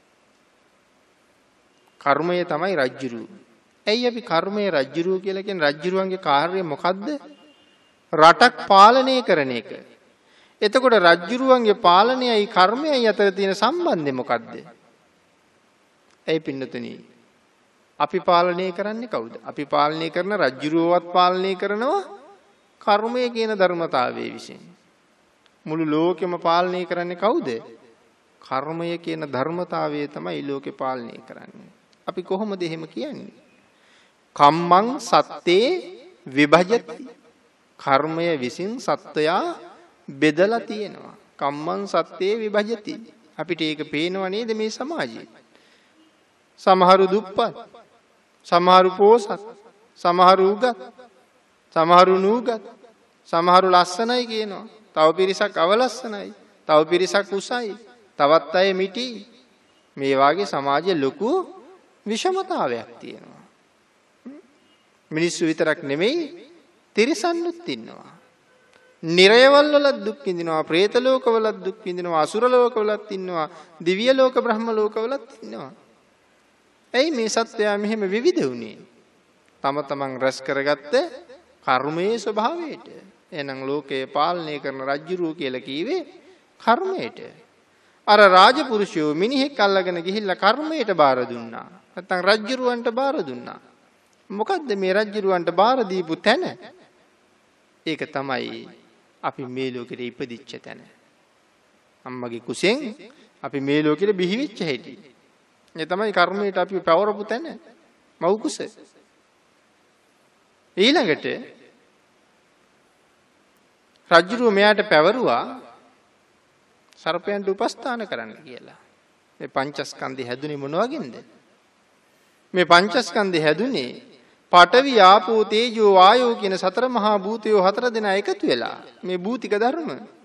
කර්මය තමයි රජුරෝ. ඇයි අපි කර්මයේ රජ්ජුරුව කියලා කියන්නේ? රජ්ජුරුවන්ගේ කාර්යය මොකද්ද? රටක් පාලනය කරන එක. එතකොට රජ්ජුරුවන්ගේ පාලනයයි කර්මයයි අතර තියෙන සම්බන්ධය මොකද්ද? ඇයි පින්නතුනි? අපි පාලනය කරන්නේ කවුද? අපි පාලනය කරන රජ්ජුරුවවත් පාලනය කරනවා කර්මය කියන ධර්මතාවයේ විසින්. මුළු ලෝකෙම පාලනය කරන්නේ කවුද? කර්මය කියන ධර්මතාවය තමයි ලෝකේ පාලනය කරන්නේ. අපි කොහොමද එහෙම කියන්නේ? කම්මං සත්තේ විභජති. කර්මය විසින් සත්වයා බෙදලා තියෙනවා. කම්මං සත්තේ විභජති. අපිට ඒක පේනව නේද මේ සමාජයේ? සමහරු දුප්පත්, සමහරු පෝසත්, සමහරු උගත්, සමහරු නූගත්, සමහරු ලස්සනයි කියනවා. තව පිරිසක් අවලස්සනයි, තව පිරිසක් උසයි, තවත් අය මිටි. මේ වාගේ සමාජයේ ලොකු විෂමතාවයක් තියෙනවා. මිනිස්සු විතරක් නෙමෙයි, තිරිසන්නුත් ඉන්නවා. නිරයවල වල දුක් විඳිනවා, പ്രേත ලෝකවල දුක් විඳිනවා, අසුර ලෝකවලත් ඉන්නවා, දිව්‍ය ලෝක බ්‍රහ්ම ලෝකවලත් ඉන්නවා. ඇයි මේ සත්‍යය මෙහෙම විවිධ වුනේ? තම තමන් රැස් කරගත්ත කර්මයේ ස්වභාවයට. එහෙනම් ලෝකයේ පාලනය කරන රජුරෝ කියලා කීවේ කර්මයට. අර රාජපුරුෂයෝ මිනිහෙක් අල්ලගෙන ගිහිල්ලා කර්මයට බාර දුන්නා. නැත්නම් රජුරවන්ට බාර දුන්නා. මොකද්ද මේ රජුරවන්ට බාර දීපු තැන? ඒක තමයි අපි මේ ලෝකෙට ඉපදිච්ච තැන. අම්මගේ කුසෙන් අපි මේ ලෝකෙට බිහි වෙච්ච හැටි. ඒ තමයි කර්මයට අපි පවරපු තැන. මව් කුස. ඊළඟට රජුරුව මෙයාට පැවරුවා සර්පයන්ට උපස්ථාන කරන්න කියලා. මේ පංචස්කන්ධය හැදුනේ මොන වගේද? මේ පංචස්කන්ධය හැදුනේ පඨවි ආපෝ තේජෝ වායෝ කියන සතර මහා භූතයෝ හතර දෙනා එකතු වෙලා. මේ භූතික ධර්ම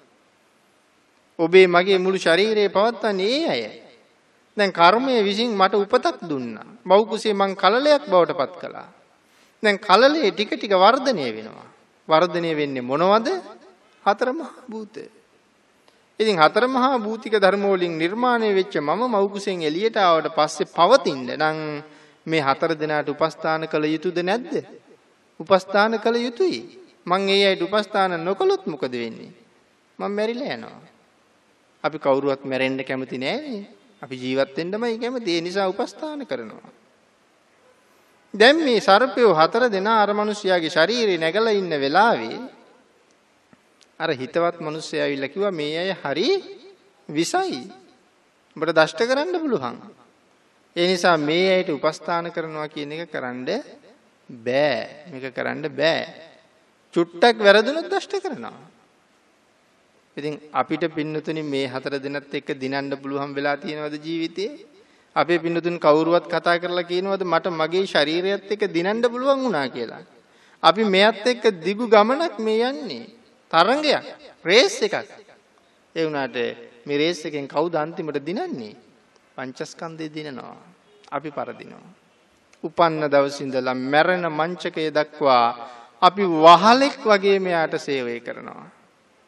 ඔබේ මගේ මුළු ශරීරයේ පවත්වන්නේ ඒ අය. දැන් කර්මය විසින් මට උපතක් දුන්නා. මව් කුසේ මං කලලයක් බවට පත් කළා. දැන් කලලේ ටික ටික වර්ධනය වෙනවා. වර්ධනය වෙන්නේ මොනවද? හතර මහා භූත. ඉතින් හතර මහා භූතික ධර්ම වලින් නිර්මාණය වෙච්ච මම මව් කුසෙන් එළියට ආවට පස්සේ පවතින්න නම් මේ හතර දෙනාට උපස්ථාන කළ යුතුද නැද්ද? උපස්ථාන කළ යුතුයි. මං ඒ අයට උපස්ථාන නොකළොත් මොකද වෙන්නේ? මං මැරිලා යනවා. අපි කවුරුවත් මැරෙන්න කැමති නෑනේ. අපි ජීවත් වෙන්නමයි කැමති. ඒ නිසා උපස්ථාන කරනවා. දැන් මේ සර්පයෝ හතර දෙනා අර මිනිස්යාගේ ශරීරේ නැගලා ඉන්න වෙලාවේ අර හිතවත් මිනිස්සයා ඇවිල්ලා කිව්වා මේ අය හරි විසයි. ඔබට දෂ්ට කරන්න පුළුවන්. ඒ නිසා මේ අයට උපස්ථාන කරනවා කියන එක කරන්න බෑ. මේක කරන්න බෑ. චුට්ටක් වැරදුනොත් දෂ්ට කරනවා. ඉතින් අපිට පින්නතුනි මේ හතර දෙනත් එක්ක දිනන්න පුළුවන් වෙලා තියෙනවද ජීවිතේ? අපේ පින්නතුන් කවුරුවත් කතා කරලා කියනවද මට මගේ ශරීරයත් එක්ක දිනන්න පුළුවන් වුණා කියලා? අපි මෙයත් එක්ක දිගු ගමනක් මේ යන්නේ. තරංගයක්, රේස් එකක්. ඒ වුණාට මේ රේස් එකෙන් කවුද අන්තිමට දිනන්නේ? පංචස්කන්ධය දිනනවා. අපි පරදිනවා. උපන්න දවස් ඉඳලා මැරෙන මංචකයේ දක්වා අපි වහලෙක් වගේ මෙයාට සේවය කරනවා.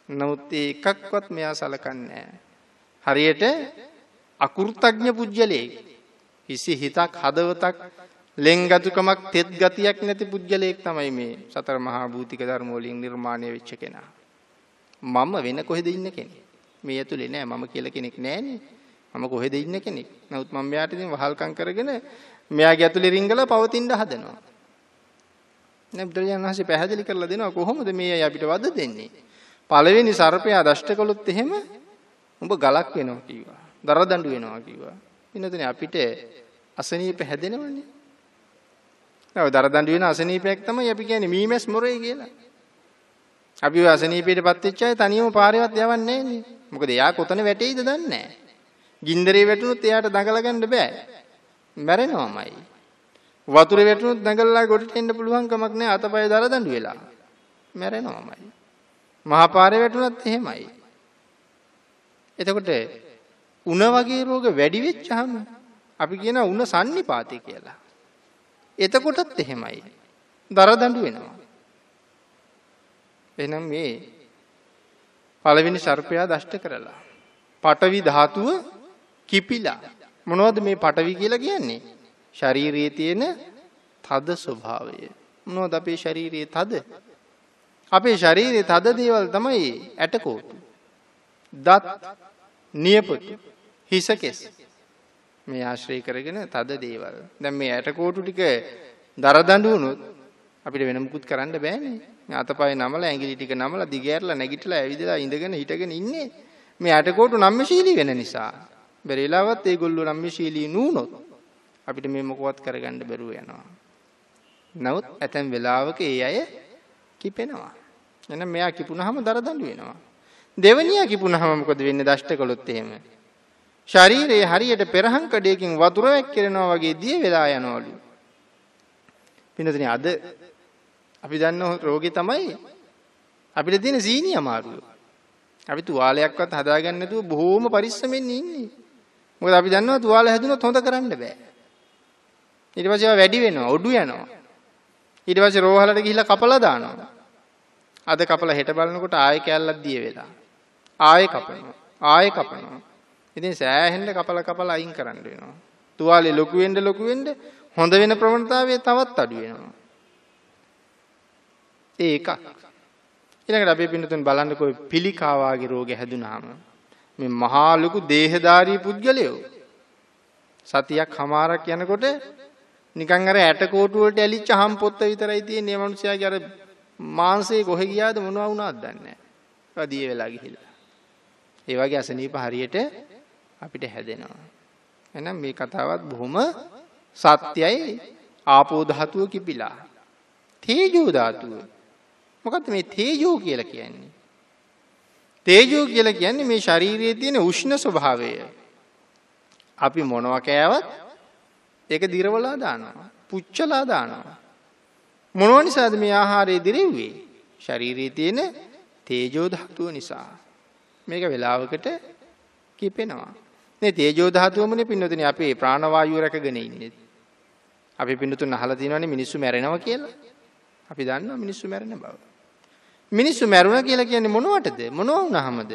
නමුත් ඒ එකක්වත් මෙයා සලකන්නේ නැහැ. හරියට අකෘතඥ පුජ්‍යලේ කිසි හිතක් හදවතක් ලෙන්ගතුකමක් තෙත් ගතියක් නැති පුජ්‍යලයක් තමයි මේ සතර මහා භූතික ධර්ම වලින් නිර්මාණය වෙච්ච කෙනා. මම වෙන කොහෙද ඉන්න කෙනෙක්? මේ ඇතුලේ නෑ මම කියලා කෙනෙක් නෑනේ. මම කොහෙද ඉන්න කෙනෙක්? නමුත් මම මෙයාට ඉතින් වහල්කම් කරගෙන මෙයාගේ ඇතුලේ රිංගලා පවතින්න හදනවා. නේ බුදුරජාණන් වහන්සේ පැහැදිලි කරලා දෙනවා කොහොමද මේ අය අපිට වද දෙන්නේ? පළවෙනි සර්පයා දෂ්ට කළොත් එහෙම උඹ ගලක් වෙනවා කිව්වා. දරදඬු වෙනවා කිව්වා. ඉන්නතනේ අපිට අසනීප හැදෙනවනේ. නෑ දරදඬු වෙන අසනීපයක් තමයි අපි කියන්නේ මීමැස් මොරේ කියලා. අපි ඔය අසනීපයටපත් වෙච්ච අය තනියම පාරේවත් යවන්නේ නෑනේ. මොකද එයා කොතන වැටෙයිද දන්නේ නෑ. ගින්දරේ වැටුනොත් එයාට දඟල ගන්න බෑ. මැරෙනවමයි. වතුරේ වැටුනොත් දඟලලා ගොඩට එන්න පුළුවන් කමක් නෑ අතපය දරදඬු වෙලා. මැරෙනවමයි. මහා පාරේ වැටුනත් එහෙමයි. එතකොට උණ වගේ රෝග වැඩි වෙච්චාම අපි කියනවා උණ සන්නිපාතේ කියලා. එතකොටත් එහෙමයි. දරදඬු වෙනවා. එහෙනම් මේ පළවෙනි සර්පයා දෂ්ට කරලා පඨවි ධාතුව කිපිලා. මොනවද මේ පඨවි කියලා කියන්නේ? ශරීරයේ තියෙන තද ස්වභාවය. මොනවද අපේ ශරීරයේ තද? අපේ ශරීරයේ තද දේවල් තමයි ඇටකොටු, දත්, නියපොතු, හිසකෙස්. මේ ආශ්‍රය කරගෙන තද දේවල්. දැන් මේ ඇටකොටු ටික දරදඬු වුණොත් අපිට වෙන මුකුත් කරන්න බෑනේ. මේ අතපය නමලා ඇඟිලි ටික නමලා දිගෑරලා නැගිටලා ඇවිදලා ඉඳගෙන හිටගෙන ඉන්නේ. මේ ඇටකොටු නම්‍යශීලී වෙන නිසා. බැරිලාවත් ඒගොල්ලෝ නම්‍යශීලී නුනොත් අපිට මේ මොකවත් කරගන්න බැරුව යනවා. නමුත් ඇතැම් වෙලාවක ඒ අය කිපෙනවා. එහෙනම් මෙයා කිපුණාම දරදඬු වෙනවා. දෙවනියා කිපුණාම මොකද වෙන්නේ? දෂ්ට කළොත් එහෙම. ශරීරයේ හරියට පෙරහන් කඩේකින් වතුර වැක්කිරෙනවා වගේ දිය වෙලා යනවලු. පින්නතනේ අද අපි දන්න රෝගේ තමයි අපිට තියෙන සීනි අමාරුව. අපි තුවාලයක්වත් හදාගන්න නැතුව බොහොම පරිස්සමෙන් ඉන්නේ. මොකද අපි දන්නවා තුවාල හැදුනොත් හොඳ කරන්න බෑ. ඊට පස්සේ ඒවා වැඩි වෙනවා, ඔඩු යනවා. ඊට පස්සේ රෝහලට ගිහිල්ලා කපලා දානවා. අද කපලා හෙට බලනකොට ආයෙ කැල්ලක් දිය වෙලා. ආයෙ කපනවා. ආයෙ කපනවා. ඉතින් සෑහෙන්න කපලා කපලා අයින් කරන්න වෙනවා. තුවාලේ ලොකු වෙන්න ලොකු වෙන්න හොඳ වෙන ප්‍රවණතාවය තවත් අඩු වෙනවා. ඒක. ඊළඟට අපි පින්නතුන් බලන්නකෝ පිළිකා වාගේ රෝග හැදුනහම මේ මහා ලොකු දේහධාරී පුද්ගලයෝ සතියක් හමාරක් යනකොට නිකන් අර ඇටකොටු වලට ඇලිච්ච හම් පොත්ත විතරයි තියෙන්නේ. මේ මිනිස්යාගේ අර මාංශේ කොහෙ ගියාද මොනවා වුණාද දන්නේ නැහැ. ඒවා දිය වෙලා ගිහිල්ලා. ඒ වගේ අසනීප හරියට අපිට හැදෙනවා. එහෙනම් මේ කතාවත් බොහොම සත්‍යයි. ආපෝ ධාතුව කිපිලා. තේජෝ ධාතුව. මොකක්ද මේ තේජෝ කියලා කියන්නේ? තේජෝ කියලා කියන්නේ මේ ශරීරයේ තියෙන උෂ්ණ ස්වභාවය. අපි මොනවා කෑවත් ඒක දිරවලා දානවා, පුච්චලා දානවා. මොනවා නිසාද මේ ආහාරය දිරෙව්වේ? ශරීරයේ තියෙන තේජෝ ධාතුව නිසා. මේක වෙලාවකට කිපෙනවා. මේ තේජෝ ධාතුවමනේ පින්නතුනේ අපේ ප්‍රාණ වායුව රැකගෙන ඉන්නේ. අපි පින්නතුන් අහලා තියෙනවානේ මිනිස්සු මැරෙනවා කියලා. අපි දන්නවා මිනිස්සු මැරෙන බව. මිනිස්සු මැරුණා කියලා කියන්නේ මොනවටද? මොනවා වුණාමද?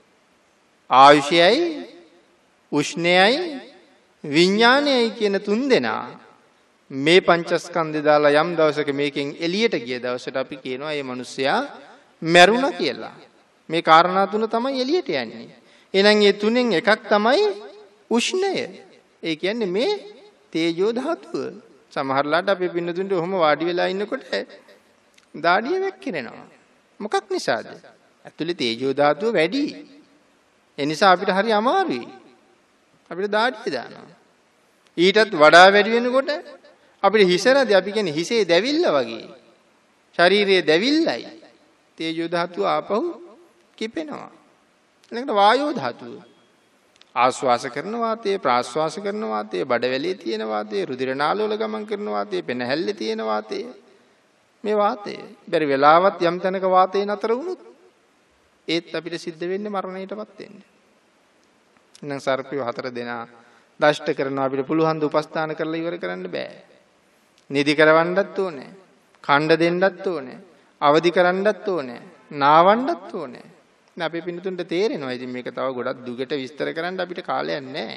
ආයුෂයයි, උෂ්ණයයි, විඥානයයි කියන තුන් දෙනා මේ පංචස්කන්ධය දාලා යම් දවසක මේකෙන් එළියට ගිය දවසට අපි කියනවා මේ මිනිස්සයා මැරුණා කියලා. මේ කාරණා තුන තමයි එළියට යන්නේ. එහෙනම් මේ තුනෙන් එකක් තමයි උෂ්ණය. ඒ කියන්නේ මේ තේජෝ ධාතුව. සමහරලාට අපි පින්නතුන්ට ඔහොම වාඩි වෙලා ඉන්නකොට දාඩිය වැක්කිරෙනවා. මොකක් නිසාද? ඇතුලේ තේජෝ ධාතුව වැඩි. ඒ නිසා අපිට හරි අමාරුයි. අපිට දාඩිය දානවා. ඊටත් වඩා වැඩි වෙනකොට අපිට හිසරදී අපි කියන්නේ හිසේ දැවිල්ල වගේ. ශරීරයේ දැවිල්ලයි. තේජෝ ධාතුව ආපහු කිපෙනවා. ඊළඟට වායෝ ධාතුව. ආශ්වාස කරන වාතය, ප්‍රාශ්වාස කරන වාතය, බඩවැලේ තියෙන වාතය, රුධිර නාලවල ගමන් කරන වාතය, පෙනහැල්ලේ තියෙන වාතය. මේ වාතය බැරි වෙලාවත් යම් තැනක වාතය නතර වුණොත් ඒත් අපිට සිද්ධ වෙන්නේ මරණයටපත් වෙන්න. එහෙනම් සර්පියෝ හතර දෙනා දෂ්ට කරනවා. අපිට පුළුවන් ද උපස්ථාන කරලා ඉවර කරන්න බෑ. නිදි කරවන්නත් ඕනේ. ඛණ්ඩ දෙන්නත් ඕනේ. අවදි කරන්නත් ඕනේ. නාවන්නත් ඕනේ. නේ අපේ පින්නතුන්ට තේරෙනවා. ඉතින් මේක තව ගොඩක් දුකට විස්තර කරන්න අපිට කාලයක් නැහැ.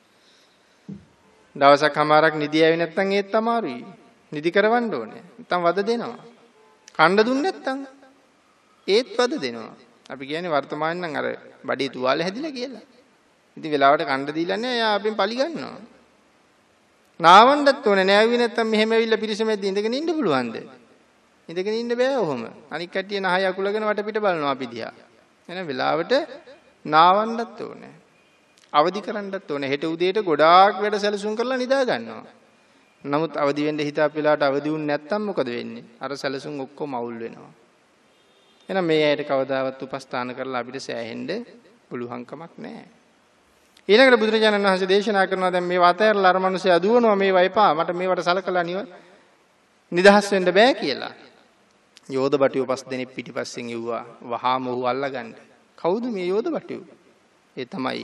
දවසක් හමාරක් නිදි ඇවි නැත්නම් ඒත් අමාරුයි. නිදි කරවන්න ඕනේ. නැත්නම් වද දෙනවා. කණ්ඩ දුන්නේ නැත්නම් ඒත් වද දෙනවා. අපි කියන්නේ වර්තමානයේ නම් අර බඩේ තුවාල හැදිලා කියලා. ඉතින් වෙලාවට කණ්ඩ දීලා නැහැ. එයා අපෙන් පලි ගන්නවා. නාවන්නත් ඕනේ. නෑවි නැත්නම් මෙහෙම ඇවිල්ලා පිරිසමෙද්දී ඉඳගෙන ඉන්න පුළුවන්ද? ඉඳගෙන ඉන්න බෑ ඔහොම. අනික් කට්ටිය නහය අකුලගෙන වටපිට බලනවා අපි දිහා. එහෙනම් වෙලාවට නාවන්නත් ඕනේ. අවදි කරන්නත් ඕනේ. හෙට උදේට ගොඩාක් වැඩ සැලසුම් කරලා නිදා ගන්නවා. නමුත් අවදි වෙන්න හිතාපු වෙලාවට අවදි වුනේ නැත්නම් මොකද වෙන්නේ? අර සැලසුම් ඔක්කොම අවුල් වෙනවා. එහෙනම් මේ ඇයිට කවදාවත් උපස්ථාන කරලා අපිට සෑහෙන්න පුළුවන්කමක් නැහැ. ඊළඟට බුදුරජාණන් වහන්සේ දේශනා කරනවා දැන් මේ වතයරලා අර මිනිස්සයා දුවනවා මේවා එපා මට මේවට සලකලා නිව නිදහස් වෙන්න බෑ කියලා. යෝධ බටියෝ පස් දෙනෙක් පිටිපස්සෙන් යුවා වහාම ඔහු අල්ලගන්න. කවුද මේ යෝධ බටියෝ? ඒ තමයි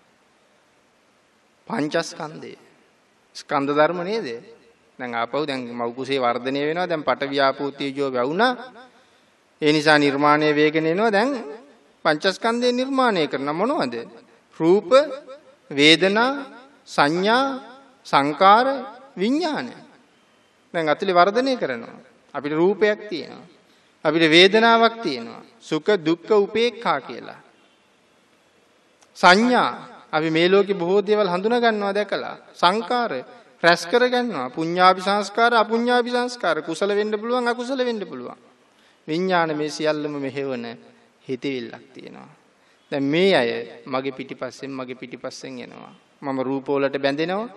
පංචස්කන්ධය. ස්කන්ධ ධර්ම නේද? දැන් ආපහු දැන් මව් කුසේ වර්ධනය වෙනවා. දැන් පට ව්‍යාපෝ තේජෝ වැවුණා. ඒ නිසා නිර්මාණය වේගන එනවා. දැන් පංචස්කන්ධය නිර්මාණය කරන මොනවද? රූප, වේදනා, සංඥා, සංකාර, විඥාන. දැන් අතලි වර්ධනය කරනවා. අපිට රූපයක් තියෙනවා. අපිට වේදනාවක් තියෙනවා. සුඛ, දුක්ඛ, උපේක්ඛා කියලා. සංඥා අපි මේ ලෝකේ බොහෝ දේවල් හඳුනා ගන්නවා දැකලා. සංකාර රැස් කර ගන්නවා. පුඤ්ඤාභි සංස්කාර, අපුඤ්ඤාභි සංස්කාර. කුසල වෙන්න පුළුවන්, අකුසල වෙන්න පුළුවන්. විඥාන මේ සියල්ලම මෙහෙවන හිතවිල්ලක් තියෙනවා. දැන් මේ අය මගේ පිටිපස්සෙන් මගේ පිටිපස්සෙන් එනවා. මම රූප වලට බැඳෙනවා.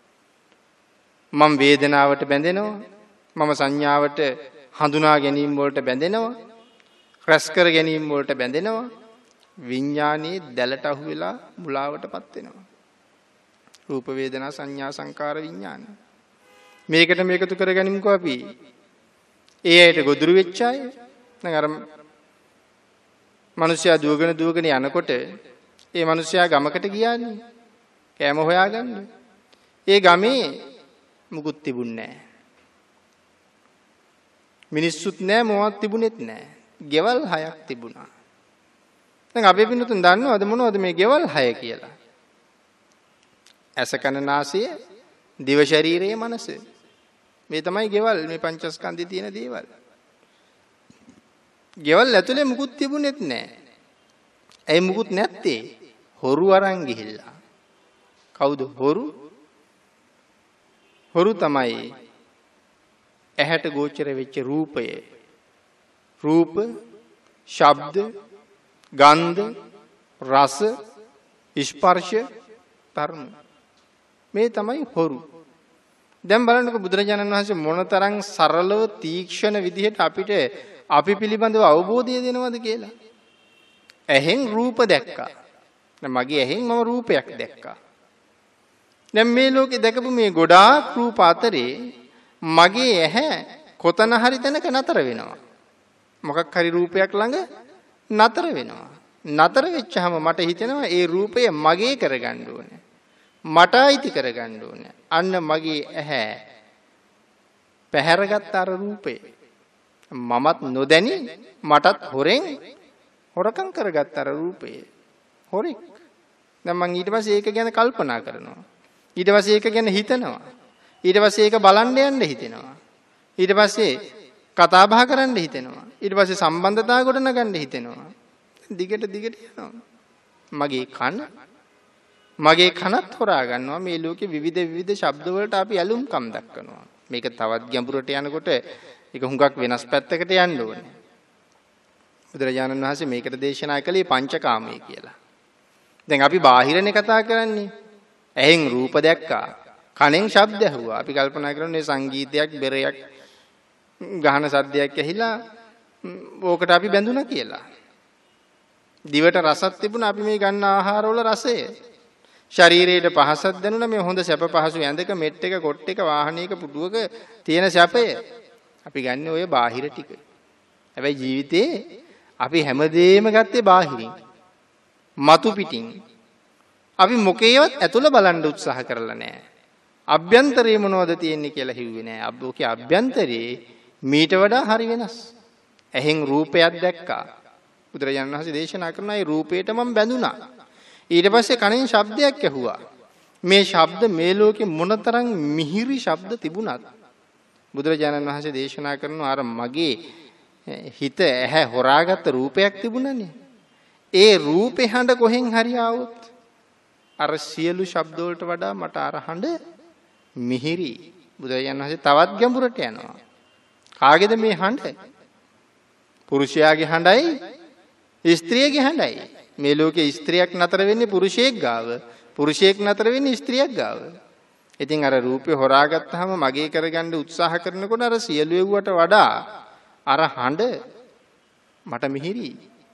මම වේදනාවට බැඳෙනවා. මම සංඥාවට හඳුනා ගැනීම වලට බැඳෙනවා. රැස් කර ගැනීම වලට බැඳෙනවා. විඥානයේ දැලට අහු වෙලා මුලාවටපත් වෙනවා. රූප වේදනා සංඥා සංකාර විඥාන. මේකට මේකතු කරගනිමුකෝ අපි. ඒ ඇයිට ගොදුරු වෙච්ච අය. දැන් අර මිනිස්සයා දුවගෙන දුවගෙන යනකොට ඒ මිනිස්සයා ගමකට ගියානේ. කෑම හොයාගන්න. ඒ ගමේ මුකුත් තිබුණේ නැහැ. මිනිස්සුත් නැහැ මොනවත් තිබුණෙත් නැහැ. ගෙවල් හයක් තිබුණා. දැන් අපි පින්නතුන් දන්නවද මොනවද මේ ගෙවල් හය කියලා? ඇස කන නාසය දිව ශරීරයේ මනස. මේ තමයි ගෙවල් මේ පංචස්කන්ධේ තියෙන දේවල්. ගෙවල් ඇතුලේ මුකුත් තිබුණෙත් නැහැ. ඇයි මුකුත් නැත්තේ? හොරු අරන් ගිහිල්ලා. කවුද හොරු? හොරු තමයි ඇහැට ගෝචර වෙච්ච රූපය. රූප, ශබ්ද, ගන්ධ, රස, ස්පර්ශ, ධර්ම. මේ තමයි හොරු. දැන් බලන්නකො බුදුරජාණන් වහන්සේ මොනතරම් සරලව තීක්ෂණ විදිහට අපිට අපි පිළිබඳව අවබෝධය දෙනවද කියලා. ඇහෙන් රූප දැක්කා. දැන් මගේ ඇහෙන් මම රූපයක් දැක්කා. දැන් මේ ලෝකේ දැකපු මේ ගොඩාක් රූප අතරේ මගේ ඇහැ කොතන හරි තැනක නතර වෙනවා. මොකක් හරි රූපයක් ළඟ නතර වෙනවා. නතර වෙච්චහම මට හිතෙනවා ඒ රූපය මගේ කරගන්න ඕනේ. මට අයිති කරගන්න ඕනේ. අන්න මගේ ඇහැ පැහැරගත් අර රූපේ මමත් නොදැනි මටත් හොරෙන් හොරකම් කරගත් අර රූපේ හොරෙක්. දැන් මම ඊට පස්සේ ඒක ගැන කල්පනා කරනවා. ඊට පස්සේ ඒක ගැන හිතනවා. ඊට පස්සේ ඒක බලන්න යන්න හිතෙනවා. ඊට පස්සේ කතා බහ කරන්න හිතෙනවා. ඊට පස්සේ සම්බන්ධතාව ගොඩනගන්න හිතෙනවා. දිගට දිගට යනවා. මගේ කන මගේ කනත් හොරා ගන්නවා. මේ ලෝකේ විවිධ විවිධ ශබ්ද වලට අපි ඇලුම්කම් දක්වනවා. මේක තවත් ගැඹුරට යනකොට ඒක හුඟක් වෙනස් පැත්තකට යන්න ඕනේ. බුදුරජාණන් වහන්සේ මේකට දේශනා කළේ පංචකාමයේ කියලා. දැන් අපි බාහිරනේ කතා කරන්නේ. ඇහෙන් රූප දැක්කා. කනෙන් ශබ්ද ඇහුවා. අපි කල්පනා කරන්නේ සංගීතයක්, බෙරයක්, ගහන සද්දයක් ඇහිලා ඕකට අපි බැඳුණා කියලා. දිවට රසක් තිබුණා අපි මේ ගන්න ආහාරවල රසය. ශරීරයට පහසක් දැනුණා මේ හොඳ සැප පහසු ඇඳක, මෙට් එක, කොට් එක, වාහනයක, පුටුවක තියෙන සැපය. අපි ගන්න ඔය බාහිර ටික. හැබැයි ජීවිතේ අපි හැමදේම ගත්තේ බාහිරින්. මතු පිටින්. අපි මොකේවත් ඇතුළ බලන්න උත්සාහ කරලා නැහැ. අභ්‍යන්තරේ මොනවද තියෙන්නේ කියලා හිව්වේ නැහැ. අබ්බෝකේ අභ්‍යන්තරේ මීට වඩා හරි වෙනස්. ඇහෙන් රූපයක් දැක්කා. බුදුරජාණන් වහන්සේ දේශනා කරන ඒ රූපේට මම බැඳුනා. ඊට පස්සේ කණෙන් ශබ්දයක් ඇහුවා. මේ ශබ්ද මේ ලෝකේ මොනතරම් මිහිරි ශබ්ද තිබුණත් බුදුරජාණන් වහන්සේ දේශනා කරනවා අර මගේ හිත ඇහැ හොරාගත්ත රූපයක් තිබුණනේ. ඒ රූපේ හඬ කොහෙන් හරි ආවොත් අර සියලු ශබ්ද වලට වඩා මට අර හඬ මිහිරි. බුදුරජාණන් වහන්සේ තවත් ගැඹුරට යනවා. කාගේද මේ හඬ? පුරුෂයාගේ හඬයි ස්ත්‍රියගේ හඬයි. මේ ලෝකේ ස්ත්‍රියක් නතර වෙන්නේ පුරුෂයෙක් ගාව. පුරුෂයෙක් නතර වෙන්නේ ස්ත්‍රියක් ගාව. ඉතින් අර රූපේ හොරාගත්තාම මගේ කරගන්න උත්සාහ කරනකොට අර සියලු එව්වට වඩා අර හඬ මට මිහිරි.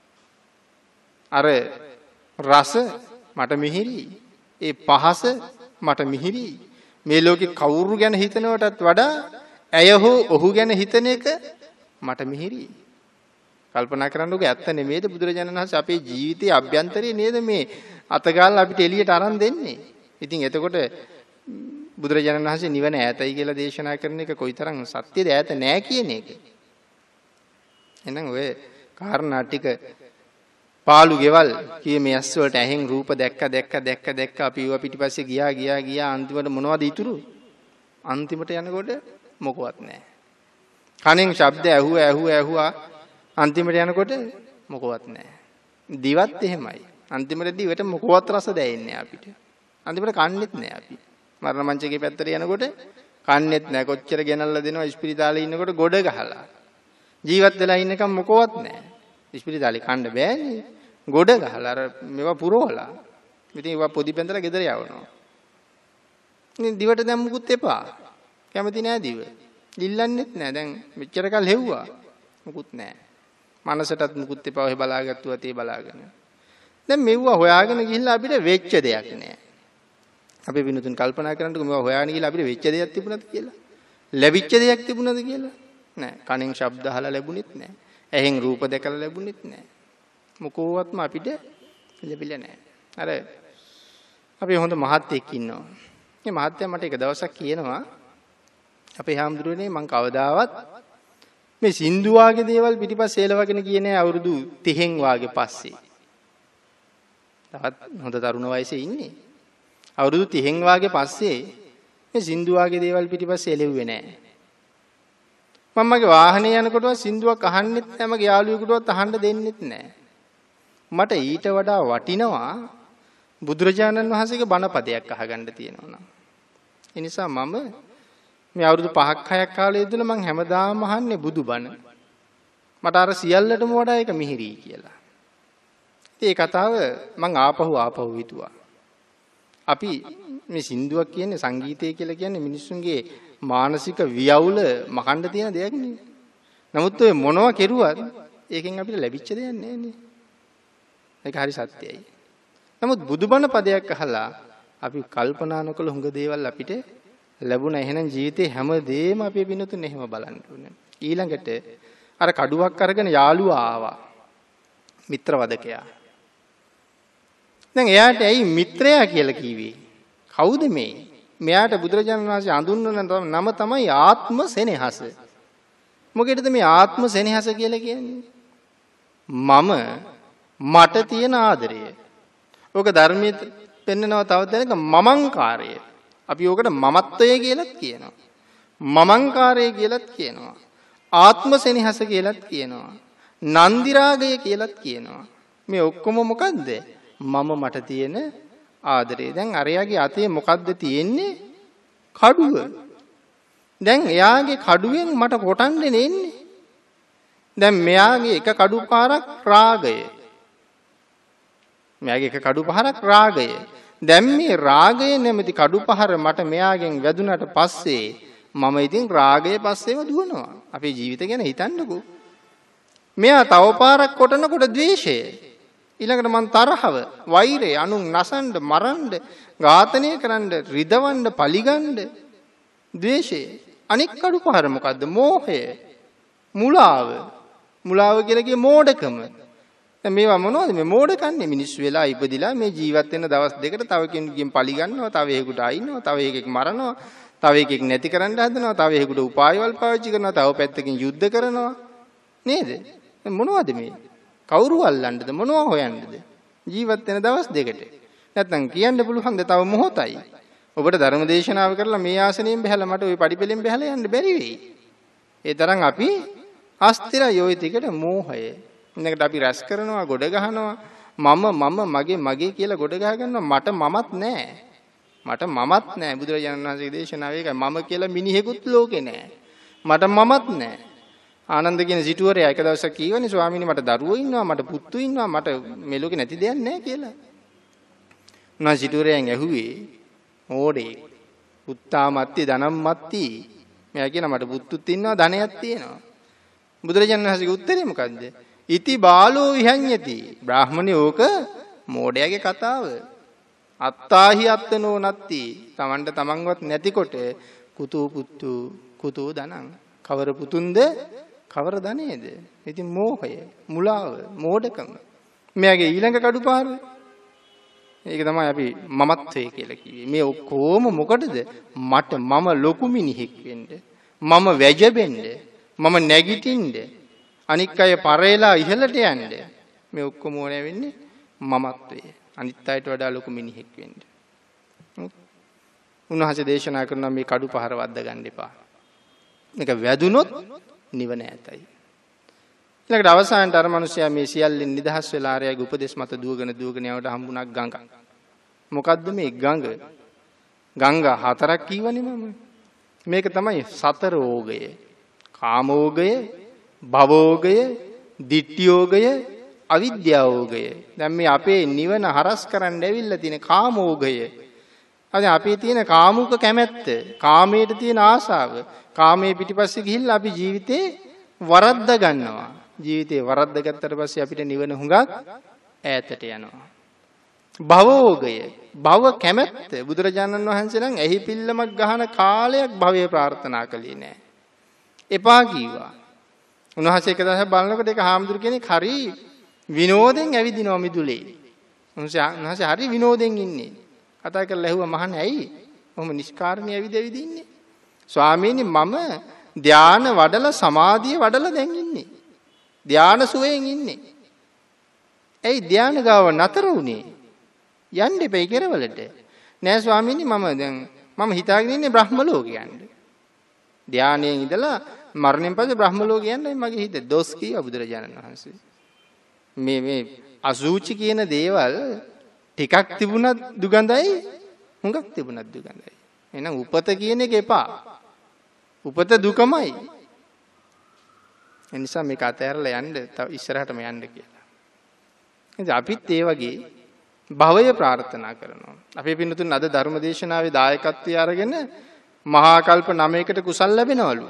අර රස මට මිහිරි. ඒ පහස මට මිහිරි. මේ ලෝකේ කවුරු ගැන හිතනවටත් වඩා ඇය හෝ ඔහු ගැන හිතන එක මට මිහිරි. කල්පනා කරන්නකෝ ඇත්ත නෙමෙයිද බුදුරජාණන් වහන්සේ අපේ ජීවිතයේ අභ්‍යන්තරයේ නේද මේ අතගාලා අපිට එළියට අරන් දෙන්නේ. ඉතින් එතකොට බුදුරජාණන් වහන්සේ නිවන ඈතයි කියලා දේශනා කරන එක කොයිතරම් සත්‍යද ඈත නෑ කියන එක. එහෙනම් ඔය කාරණා ටික පාළු ගෙවල් කියේ මේ ඇස් වලට ඇහෙන් රූප දැක්ක දැක්ක දැක්ක දැක්ක අපි ඒවා පිටිපස්සේ ගියා ගියා ගියා අන්තිමට මොනවද ඉතුරු? අන්තිමට යනකොට මොකවත් නැහැ. කනෙන් ශබ්ද ඇහුවා ඇහුවා ඇහුවා අන්තිමට යනකොට මොකවත් නැහැ. දිවත් එහෙමයි. අන්තිමට දිවට මොකවත් රස දැනෙන්නේ අපිට. අන්තිමට කන්නෙත් නැහැ අපි. මරණ මංචකේ පැත්තට යනකොට කන්නෙත් නැහැ. කොච්චර ගෙනල්ලා දෙනවා ඉස්පිරිතාලේ ඉන්නකොට ගොඩ ගහලා. ජීවත් වෙලා ඉන්නකම් මොකවත් නැහැ. ඉස්පිරිතාලේ කන්න බෑනේ. ගොඩ ගහලා අර මේවා පුරවලා. ඉතින් ඒවා පොඩි බඳලා ගෙදර යවනවා. ඉතින් දිවට දැන් මුකුත් එපා. කැමති නෑ දිව. ඉල්ලන්නෙත් නෑ. දැන් මෙච්චර කල් හෙව්වා. මුකුත් නෑ. මනසටත් මුකුත් එපා. ඔය බලාගත්තුවා තේ බලාගෙන. දැන් මෙව්වා හොයාගෙන ගිහිල්ලා අපිට වෙච්ච දෙයක් නෑ. අපි විනුතුන් කල්පනා කරන්නකෝ මේවා හොයාගෙන ගිහිල්ලා අපිට වෙච්ච දෙයක් තිබුණාද කියලා. ලැබිච්ච දෙයක් තිබුණාද කියලා. නෑ. කණෙන් ශබ්ද අහලා ලැබුණෙත් නෑ. ඇහෙන් රූප දැකලා ලැබුණෙත් නෑ. මොකෝවත්ම අපිට ලැබිලා නෑ. අර අපි හොඳ මහත්තයෙක් ඉන්නවා. මේ මහත්තයා මට එක දවසක් කියනවා අපේ හාමුදුරුවනේ මං කවදාවත් මේ සින්දු වාගේ දේවල් පිටිපස්සේ එලවගෙන ගියේ නෑ අවුරුදු තිහෙන් වාගේ පස්සේ. තවත් හොඳ තරුණ වයසේ ඉන්නේ. අවුරුදු තිහෙන් වාගේ පස්සේ මේ සින්දු වාගේ දේවල් පිටිපස්සේ එලෙව්වේ නෑ. මම මගේ වාහනේ යනකොටවත් සින්දුවක් අහන්නෙත් නෑ. මගේ යාළුවෙකුටවත් අහන්න දෙන්නෙත් නෑ. මට ඊට වඩා වටිනවා බුදුරජාණන් වහන්සේගේ බණපදයක් අහගන්න තියෙනවා නම්. ඒ නිසා මම මේ අවුරුදු පහක් හයක් කාලේ ඉඳලා මම හැමදාම අහන්නේ බුදුබණ. මට අර සියල්ලටම වඩා ඒක මිහිරි කියලා. ඉතින් ඒ කතාව මම ආපහු ආපහු හිතුවා. අපි මේ සින්දුවක් කියන්නේ සංගීතය කියලා කියන්නේ මිනිස්සුන්ගේ මානසික වියවුල මකන්න තියෙන දෙයක් නේ. නමුත් ඔය මොනවා කෙරුවත් ඒකෙන් අපිට ලැබිච්ච දෙයක් නෑ නේ. ඒක හරි සත්‍යයි. නමුත් බුදුබණ පදයක් අහලා අපි කල්පනා නොකළ හුඟ දේවල් අපිට ලැබුණා. එහෙනම් ජීවිතේ හැමදේම අපි විනුතුන් එහෙම බලන්න ඕනේ. ඊළඟට අර කඩුවක් අරගෙන යාළුවා ආවා. මිත්‍රවදකයා. දැන් එයාට ඇයි මිත්‍රයා කියලා කිව්වේ? කවුද මේ? මෙයාට බුදුරජාණන් වහන්සේ අඳුන්වන නම තමයි ආත්ම සෙනෙහස. මොකේද මේ ආත්ම සෙනෙහස කියලා කියන්නේ? මම මට තියෙන ආදරය. ඕක ධර්මයේ පෙන්නනවා තව දැනක මමංකාරය. අපි ඕකට මමත්වය කියලාත් කියනවා. මමංකාරය කියලාත් කියනවා. ආත්ම සෙනෙහස කියලාත් කියනවා. නන්දි රාගය කියලාත් කියනවා. මේ ඔක්කොම මොකද්ද? මම මට තියෙන ආදරය. දැන් අරයාගේ අතේ මොකද්ද තියෙන්නේ? කඩුව. දැන් එයාගේ කඩුවෙන් මට කොටන්නේ නෙන්නේ. දැන් මෙයාගේ එක කඩු පාරක් රාගය. මෙයාගේ එක කඩු පහරක් රාගය. දැන් මේ රාගය නැමැති කඩු පහර මට මෙයාගෙන් වැදුනට පස්සේ මම ඉතින් රාගයේ පස්සේම දුවනවා. අපේ ජීවිත ගැන හිතන්නකෝ. මෙයා තව පාරක් කොටනකොට ද්වේෂය. ඊළඟට මං තරහව, වෛරය, අනුන් නසන්න, මරන්න, ඝාතනය කරන්න, රිදවන්න, පලිගන්න, ද්වේෂය. අනික් කඩු පහර මොකද්ද? මෝහය. මුලාව. මුලාව කියලා කියේ මෝඩකම. දැන් මේවා මොනවද? මේ මෝඩකන්නේ මිනිස්සු වෙලා ඉපදිලා මේ ජීවත් වෙන දවස් දෙකට තව කෙනෙකුගෙන් පලි ගන්නවා, තව එකෙකුට අයින්නවා, තව එකෙක් මරනවා, තව එකෙක් නැති කරන්න හදනවා, තව එකෙකුට උපායවල් පාවිච්චි කරනවා, තව පැත්තකින් යුද්ධ කරනවා. නේද? මොනවද මේ? කවුරු අල්ලන්නද මොනවා හොයන්නද? ජීවත් වෙන දවස් දෙකට. නැත්තම් කියන්න පුළුවන්ද තව මොහොතයි. ඔබට ධර්ම දේශනාව කරලා මේ ආසනයෙන් බහැලා මට ওই පඩිපෙලෙන් බහැලා යන්න බැරි වෙයි. ඒ තරම් අපි අස්තිරයි ওই ටිකට මෝහය. ඉන්නකට අපි රැස් කරනවා, ගොඩ ගහනවා. මම මම මගේ මගේ කියලා ගොඩ ගහ ගන්නවා. මට මමත් නැහැ. මට මමත් නැහැ. බුදුරජාණන් වහන්සේගේ දේශනාව ඒකයි. මම කියලා මිනිහෙකුත් ලෝකේ නැහැ. මට මමත් නැහැ. ආනන්ද කියන සිටුවරයා එක දවසක් කීවනේ ස්වාමීනි මට දරුවෝ ඉන්නවා, මට පුතු ඉන්නවා, මට මේ ලෝකේ නැති දෙයක් නැහැ කියලා. උනා සිටුවරයන් ඇහුවේ ඕඩේ පුත්තා මත්ති ධනම් මත්ති. මෙයා කියන මට පුතුත් ඉන්නවා, ධනයක් තියෙනවා. බුදුරජාණන් වහන්සේගේ උත්තරේ මොකද්ද? ඉති බාලෝ විහඤ්ඤති. බ්‍රාහ්මණේ ඕක මෝඩයාගේ කතාව. අත්තාහි අත්තනෝ නත්ති. Tamanට තමන්වත් නැතිකොට කුතු පුතු කුතු ධනං. කවර පුතුන්ද කවර ධනේද? ඉතින් මෝහය, මුලාව, මෝඩකම. මෙයාගේ ඊළඟ කඩුපාර. ඒක තමයි අපි මමත්වයේ කියලා කිව්වේ. මේ ඔක්කොම මොකටද? මට මම ලොකු මිනිහෙක් වෙන්න. මම වැජබෙන්න. මම නැගිටින්න. අනික් අය පරේලා ඉහළට යන්න. මේ ඔක්කොම ඕනේ වෙන්නේ මමත්වයේ. අනිත් අයට වඩා ලොකු මිනිහෙක් වෙන්න. උන්වහන්සේ දේශනා කරනවා මේ කඩුපහර වද්ද ගන්න එපා. මේක වැදුනොත් නිවන ඇතයි. ඊළඟට අවසානට අර මිනිසයා මේ සියල්ලෙන් නිදහස් වෙලා ආරයාගේ උපදේශ මත දුවගෙන දුවගෙන යවට හම්බුණා ගඟ. මොකද්ද මේ ගඟ? ගංගා හතරක් කීවනේ මම. මේක තමයි සතර ඕගය. කාමෝගය, භවෝගය, ditthiyෝගය, අවිද්‍යාවෝගය. දැන් මේ අපේ නිවන හරස් කරන්න ඇවිල්ලා තියෙන කාමෝගය. අද අපේ තියෙන කාමුක කැමැත්ත, කාමයට තියෙන ආසාව, කාමයේ පිටිපස්සේ ගිහිල්ලා අපි ජීවිතේ වරද්ද ගන්නවා. ජීවිතේ වරද්ද ගත්තට පස්සේ අපිට නිවන හුඟක් ඈතට යනවා. භවෝගය, භව කැමැත්ත. බුදුරජාණන් වහන්සේ නම් එහි පිල්ලමක් ගහන කාලයක් භවය ප්‍රාර්ථනා කළේ නෑ. එපා කීවා. උන්වහන්සේ එක දවසක් බලනකොට ඒක හාමුදුරු කෙනෙක් හරි විනෝදෙන් ඇවිදිනවා මිදුලේ. උන්වහන්සේ හරි විනෝදෙන් ඉන්නේ. කතා කරලා ඇහුවා මහන්නේ ඇයි? කොහොම නිෂ්කාරණේ ඇවිද ඇවිද ඉන්නේ? ස්වාමීනි මම ධාන වඩලා සමාධිය වඩලා දැන් ඉන්නේ. ධාන සුවයෙන් ඉන්නේ. ඇයි ධාන ගාව නතර වුනේ? යන්න එපයි කෙරවලට. නෑ ස්වාමීනි මම දැන් මම හිතාගෙන ඉන්නේ බ්‍රහ්ම ලෝකේ යන්න. ධානයෙන් ඉඳලා මරණයෙන් පස්සේ බ්‍රහ්ම ලෝකේ යන්නයි මගේ හිත. දොස් කීවා බුදුරජාණන් වහන්සේ. මේ මේ අසුචි කියන දේවල් ටිකක් තිබුණත් දුගඳයි, හුඟක් තිබුණත් දුගඳයි. එහෙනම් උපත කියන එක එපා. උපත දුකමයි. ඒ නිසා මේක අතහැරලා යන්න තව ඉස්සරහටම යන්න කියලා. ඉතින් අපිත් ඒ වගේ භවය ප්‍රාර්ථනා කරනවා. අපේ පින්නතුන් අද ධර්ම දේශනාවේ දායකත්වය අරගෙන මහා කල්ප නවයකට කුසල් ලැබෙනවලු.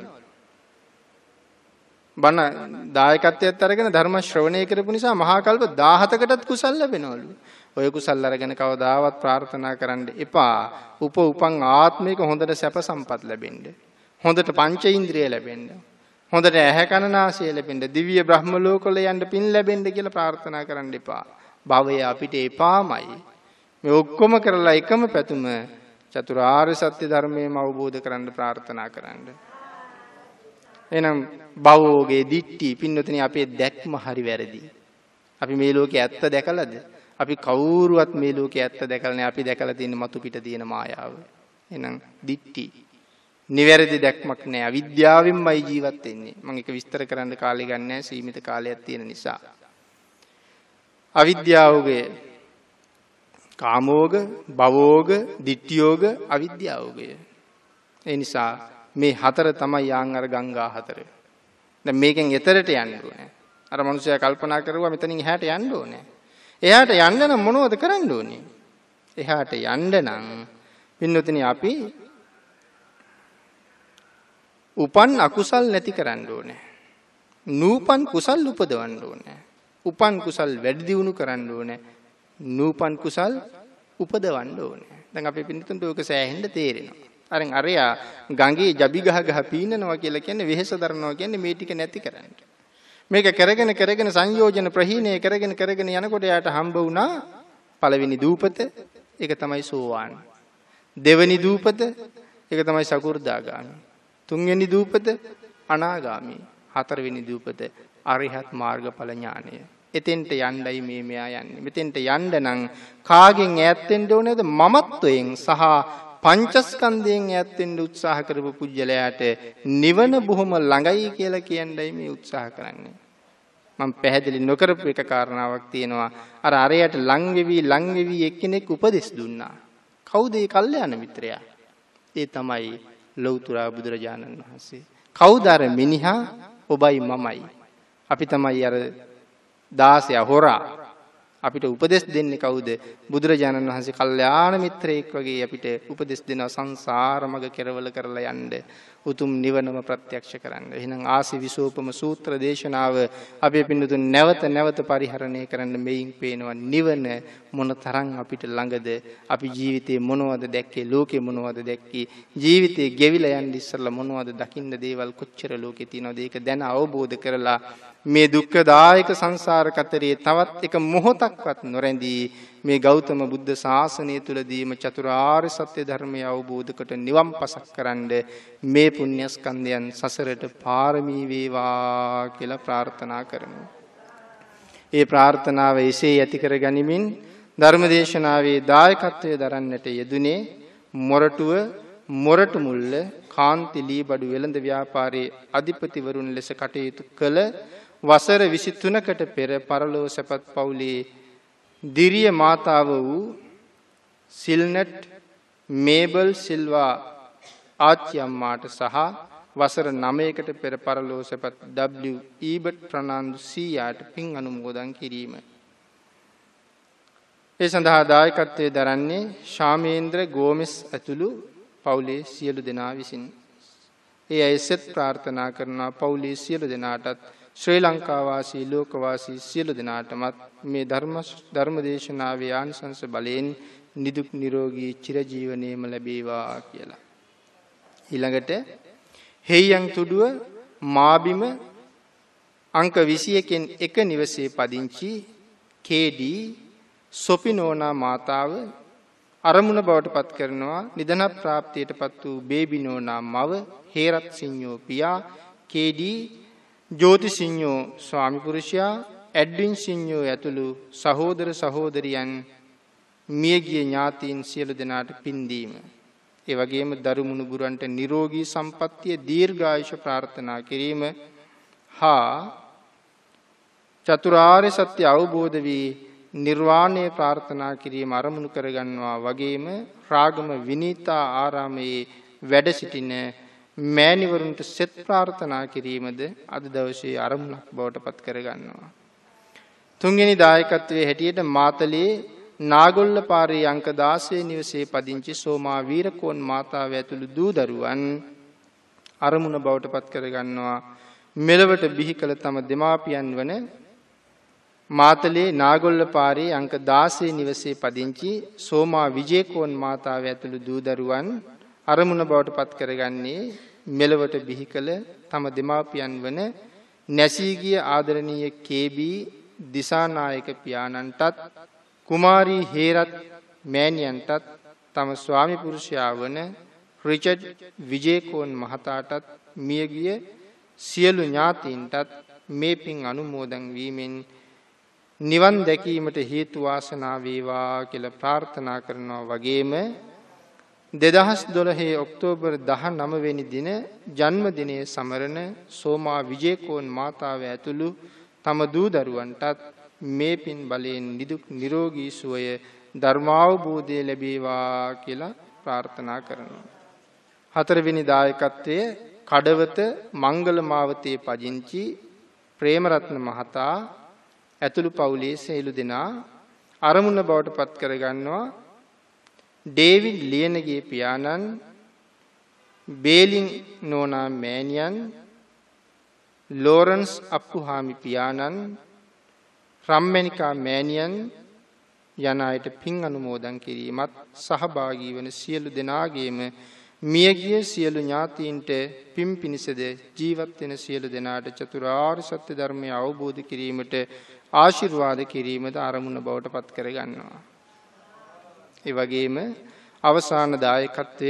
බණ දායකත්වයට අරගෙන ධර්ම ශ්‍රවණය කරපු නිසා මහා කල්ප දහහතකටත් කුසල් ලැබෙනවලු. ඔය කුසල් අරගෙන කවදාවත් ප්‍රාර්ථනා කරන්න එපා. උප උපං ආත්මික හොඳට සැප සම්පත් ලැබෙන්න. හොඳට පංච ඉන්ද්‍රිය ලැබෙන්න. හොඳට ඇහැ කන නාසය ලැබෙන්න. දිව්‍ය බ්‍රහ්ම ලෝකවල යන්න පින් ලැබෙන්න කියලා ප්‍රාර්ථනා කරන්න එපා. භවය අපිට එපාමයි. මේ ඔක්කොම කරලා එකම පැතුම චතුරාර්ය සත්‍ය ධර්මයම අවබෝධ කරගන්න ප්‍රාර්ථනා කරන්න. එහෙනම් භවෝගේ දිට්ටි පින්නතුනි අපේ දැක්ම හරි වැරදි. අපි මේ ලෝකේ ඇත්ත දැකලාද? අපි කවුරුවත් මේ ලෝකේ ඇත්ත දැකලා නැහැ. අපි දැකලා තියෙන මතු පිට තියෙන මායාව. එහෙනම් දිට්ටි නිවැරදි දැක්මක් නැහැ. අවිද්‍යාවෙන්මයි ජීවත් වෙන්නේ. මම ඒක විස්තර කරන්න කාලය ගන්න නැහැ. සීමිත කාලයක් තියෙන නිසා. අවිද්‍යාවෝගේ කාමෝග, භවෝග, ditthiyෝග, අවිද්‍යාවෝගය. ඒ නිසා මේ හතර තමයි යාන් අර ගංගා හතර. දැන් මේකෙන් එතරට යන්න ඕනේ. අර මිනිස්සයා කල්පනා කරුවා මෙතනින් එහාට යන්න ඕනේ. එහාට යන්න නම් මොනවද කරන්න ඕනේ? එහාට යන්න නම් පින්නොතනි අපි උපන් අකුසල් නැති කරන්න ඕනේ. නූපන් කුසල් උපදවන්න ඕනේ. උපන් කුසල් වැඩි දියුණු කරන්න ඕනේ. නූපන් කුසල් උපදවන්න ඕනේ. දැන් අපි පින්නතුන්ට ඔක සෑහෙන්න තේරෙනවා. අරන් අරයා ගඟේ ජබි ගහ ගහ පීනනවා කියලා කියන්නේ වෙහෙස දරනවා කියන්නේ මේ ටික නැති කරන්න. මේක කරගෙන කරගෙන සංයෝජන ප්‍රහීනය කරගෙන කරගෙන යනකොට යාට හම්බ වුණා පළවෙනි දූපත. ඒක තමයි සෝවාන්. දෙවෙනි දූපත ඒක තමයි සකු르දාගාමි. තුන්වෙනි දූපත අනාගාමි. හතරවෙනි දූපත අරිහත් මාර්ගඵල ඥානය. එතෙන්ට යන්නයි මේ මෙයා යන්නේ. මෙතෙන්ට යන්න නම් කාගෙන් ඈත් වෙන්න ඕනේද? මමත්වයෙන් සහ පංචස්කන්ධයෙන් ඈත් වෙන්න උත්සාහ කරපු පුජ්‍යලයාට නිවන බොහොම ළඟයි කියලා කියන්නයි මේ උත්සාහ කරන්නේ. මම පැහැදිලි නොකරපු එක කාරණාවක් තියෙනවා. අර අරයට ලං වෙවි ලං වෙවි එක්කෙනෙක් උපදෙස් දුන්නා. කවුද ඒ කල්යාණ මිත්‍රයා? ඒ තමයි ලෞතර බුදුරජාණන් වහන්සේ. කවුද අර මිනිහා? ඔබයි මමයි. අපි තමයි අර දාසයා හොරා. අපිට උපදෙස් දෙන්නේ කවුද? බුදුරජාණන් වහන්සේ කල්යාණ මිත්‍රයෙක් වගේ අපිට උපදෙස් දෙනවා සංසාර මඟ කෙරවල කරලා යන්න, උතුම් නිවනම ප්‍රත්‍යක්ෂ කරන්න. එහෙනම් ආසි විසෝපම සූත්‍ර දේශනාව අපේ පින්නතුන් නැවත නැවත පරිහරණය කරන්න මෙයින් පේනවා නිවන මොන තරම් අපිට ළඟද. අපි ජීවිතේ මොනවද දැක්කේ? ලෝකේ මොනවද දැක්කේ? ජීවිතේ ගෙවිලා යන්න ඉස්සෙල්ලා මොනවද දකින්න දේවල් කොච්චර ලෝකේ තියෙනවද? ඒක දැන අවබෝධ කරලා මේ දුක්ඛදායක සංසාර කතරේ තවත් එක මොහොතක්වත් නොරැඳී මේ ගෞතම බුද්ධ ශාසනය තුලදීම චතුරාර්ය සත්‍ය ධර්මය අවබෝධ කොට නිවන් පසක් කරන්න මේ පුණ්‍යස්කන්ධයන් සසරට පාරමී වේවා කියලා ප්‍රාර්ථනා කරනවා. ඒ ප්‍රාර්ථනාව එසේ ඇති කර ගනිමින් ධර්මදේශනාවේ දායකත්වයේ දරන්නට යෙදුනේ මොරටුව මොරටු මුල්ල කාන්ති ලීබඩු වෙළඳ ව්‍යාපාරයේ අධිපතිවරුන් ලෙස කටයුතු කළ වසර විසිතුනකට පෙර පරලෝ සැපත් පවුලේ දිරිය මාතාව වූ සිල්නට් මේබල් සිල්වා ආච්චි අම්මාට සහ වසර නවයකට පෙර පරලෝ සැපත් ඩබ්ලිව් ඊබට් ප්‍රනාන්දු සීයාට පින් අනුමෝදන් කිරීම. ඒ සඳහා දායකත්වයේ දරන්නේ ශාමේන්ද්‍ර ගෝමෙස් ඇතුළු පවුලේ සියලු දෙනා විසින්. ඒ අයසෙත් ප්‍රාර්ථනා කරනවා පවුලේ සියලු දෙනාටත් ශ්‍රී ලංකා වාසී ලෝක වාසී සියලු දෙනාටමත් මේ ධර්ම ධර්ම දේශනාවේ ආනිසංස බලයෙන් නිදුක් නිරෝගී චිරජීවනයේම ලැබේවා කියලා. ඊළඟට හේයන් තුඩුව මාබිම අංක විසි එකෙන් එක නිවසේ පදිංචි කේ.ඩී. සොපිනෝනා මාතාව අරමුණ බවට පත් කරනවා නිදන ප්‍රාප්තියටපත් වූ බේබිනෝනා මව හේරත් සිඤ්ඤෝ පියා කේ.ඩී. ජෝති සිඤ්ඤෝ ස්වාමි පුරුෂයා ඇඩ්වින් සිඤ්ඤෝ ඇතුළු සහෝදර සහෝදරියන් මියගිය ඥාතීන් සියලු දෙනාට පින් දීම. ඒ වගේම දරු මුණුබුරන්ට නිරෝගී සම්පන්නිය දීර්ඝායුෂ ප්‍රාර්ථනා කිරීම හා චතුරාර්ය සත්‍ය අවබෝධ වී නිර්වාණය ප්‍රාර්ථනා කිරීම අරමුණු කරගන්නවා. වගේම රාගම විනීතා ආරාමයේ වැඩ සිටින මෑණිවරුන්ට සෙත් ප්‍රාර්ථනා කිරීමද අද දවසේ අරමුණක් බවට පත් කරගන්නවා. තුන්වෙනි දායකත්වයේ හැටියට මාතලේ නාගොල්ල පාරේ අංක දාසය නිවසේ පදිංචි සෝමා වීරකෝන් මාතාව ඇතුළු දූ දරුවන් අරමුණ බවට පත් කරගන්නවා. මෙලවට බිහි කළ තම දෙමාපියන් වන මාතලේ නාගොල්ල පාරේ අංක දාසය නිවසේ පදිංචි සෝමා විජේකෝන් මාතාව ඇතුළු දූ දරුවන් අරමුණ බවට පත් කරගන්නේ මෙලවට බිහි කළ තම දෙමාපියන් වන නැසී ගිය ආදරණීය කේ.බී. දිසානායක පියාණන්ටත් කුමාරී හේරත් මෑණියන්ටත් තම ස්වාමි පුරුෂයා වන රිචඩ් විජේකෝන් මහතාටත් මියගිය සියලු ඥාතීන්ටත් මේ පින් අනුමෝදන් වීමෙන් නිවන් දැකීමට හේතු වාසනා වේවා කියලා ප්‍රාර්ථනා කරනවා. වගේම දෙදහස් දොළහ ඔක්තෝබර් දහනව වෙනි දින ජන්මදිනයේ සමරන සෝමා විජේකෝන් මාතාව ඇතුළු තම දූ දරුවන්ටත් මේ පින් බලයෙන් නිදුක් නිරෝගී සුවය ධර්මාවබෝධය ලැබේවා කියලා ප්‍රාර්ථනා කරනවා. හතරවෙනි දායකත්වයේ කඩවත මංගල මාවතේ පදිංචි ප්‍රේමරත්න මහතා ඇතුළු පවුලේ සියලු දෙනා අරමුණ බවට පත් කරගන්නවා. ඩේවිඩ් ලියනගේ පියාණන් බේලින් නෝනා මෑණියන් ලෝරන්ස් අප්පුහාමි පියාණන් රම්මැනිකා මෑණියන් යන අයට පින් අනුමෝදන් කිරීමත් සහභාගී වන සියලු දෙනාගේම මියගිය සියලු ඥාතීන්ට පින් පිනිසද ජීවත් වෙන සියලු දෙනාට චතුරාර්ය සත්‍ය ධර්මය අවබෝධ කිරීමට ආශිර්වාද කිරීමද අරමුණ බවට පත් කර ගන්නවා. ඒ වගේම අවසාන දායකත්වය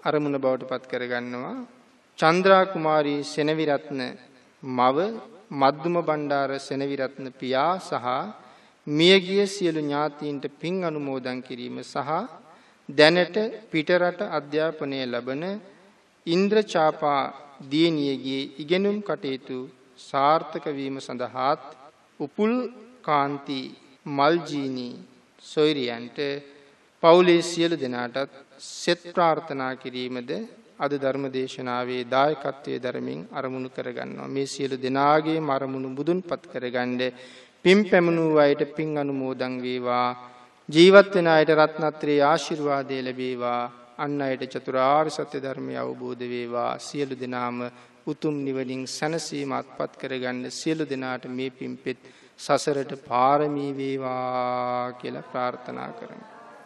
අරමුණ බවට පත් කරගන්නවා. චන්ද්‍රා කුමාරී සෙනවිරත්න මව මද්දුම බණ්ඩාර සෙනවිරත්න පියා සහ මියගිය සියලු ඥාතීන්ට පින් අනුමෝදන් කිරීම සහ දැනට පිටරට අධ්‍යාපනය ලබන ඉන්ද්‍රචාපා දියණියගේ ඉගෙනුම් කටයුතු සාර්ථක වීම සඳහාත් උපුල් කාන්ති මල්ජීනි සොයිරියන්ට පවුලේ සියලු දෙනාටත් සෙත් ප්‍රාර්ථනා කිරීමද අද ධර්ම දේශනාවේ දායකත්වයේ ධර්මින් අරමුණු කරගන්නවා. මේ සියලු දෙනාගේ අරමුණු බුදුන්පත් කරගන්න පින් පැමුණු අයට පින් අනුමෝදන් වේවා. ජීවත් වෙන අයට රත්නත්‍රයේ ආශිර්වාදය ලැබේවා. අන් අයට චතුරාර්ය සත්‍ය ධර්මය අවබෝධ වේවා. සියලු දෙනාම උතුම් නිවනින් සැනසීම අත්පත් කරගන්න සියලු දෙනාට මේ පින්පෙත් සසරට පාරමී වේවා කියලා ප්‍රාර්ථනා කරමු.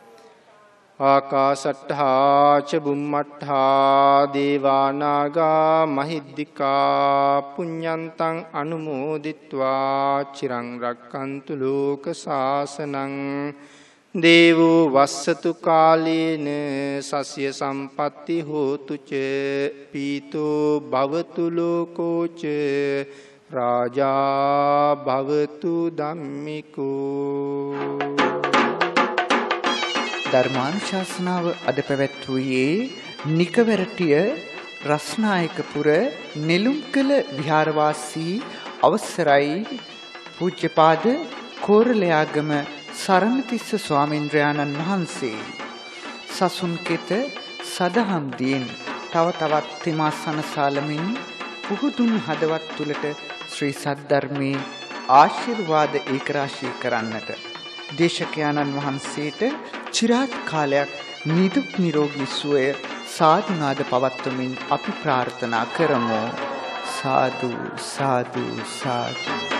ආකාසට්ඨා ච බුම්මට්ඨා දේවා නාග මහිද්దికා පුඤ්ඤන්තං අනුමෝදිත්වා චිරං රක්칸තු ලෝක සාසනං දේවෝ වස්සතු කාලේන සස්ය සම්පatti හෝතු ච පීතෝ භවතු ලෝකෝ ච රාජා භවතු ධම්මිකෝ. ධර්මානුශාසනාව අද පැවැත්වුවේ නිකවරටිය රස්නායකපුර නෙළුම්කල විහාරවාසී අවසරයි පූජ්‍යපාද කෝරළයාගම සරණතිස්ස ස්වාමීන්ද්‍රයාණන් වහන්සේ. සසුන් කෙත සදහම් දීන් තව තවත් තෙමා සනසාලමින් පුහුදුන් හදවත් තුලට ශ්‍රී සද්ධර්මයේ ආශිර්වාද ඒකරාශී කරන්නට දේශකයාණන් වහන්සේට චිරාත් කාලයක් නිදුක් නිරෝගී සුවය සාදුනාද පවත්වමින් අපි ප්‍රාර්ථනා කරමු. සාදු සාදු සාදු.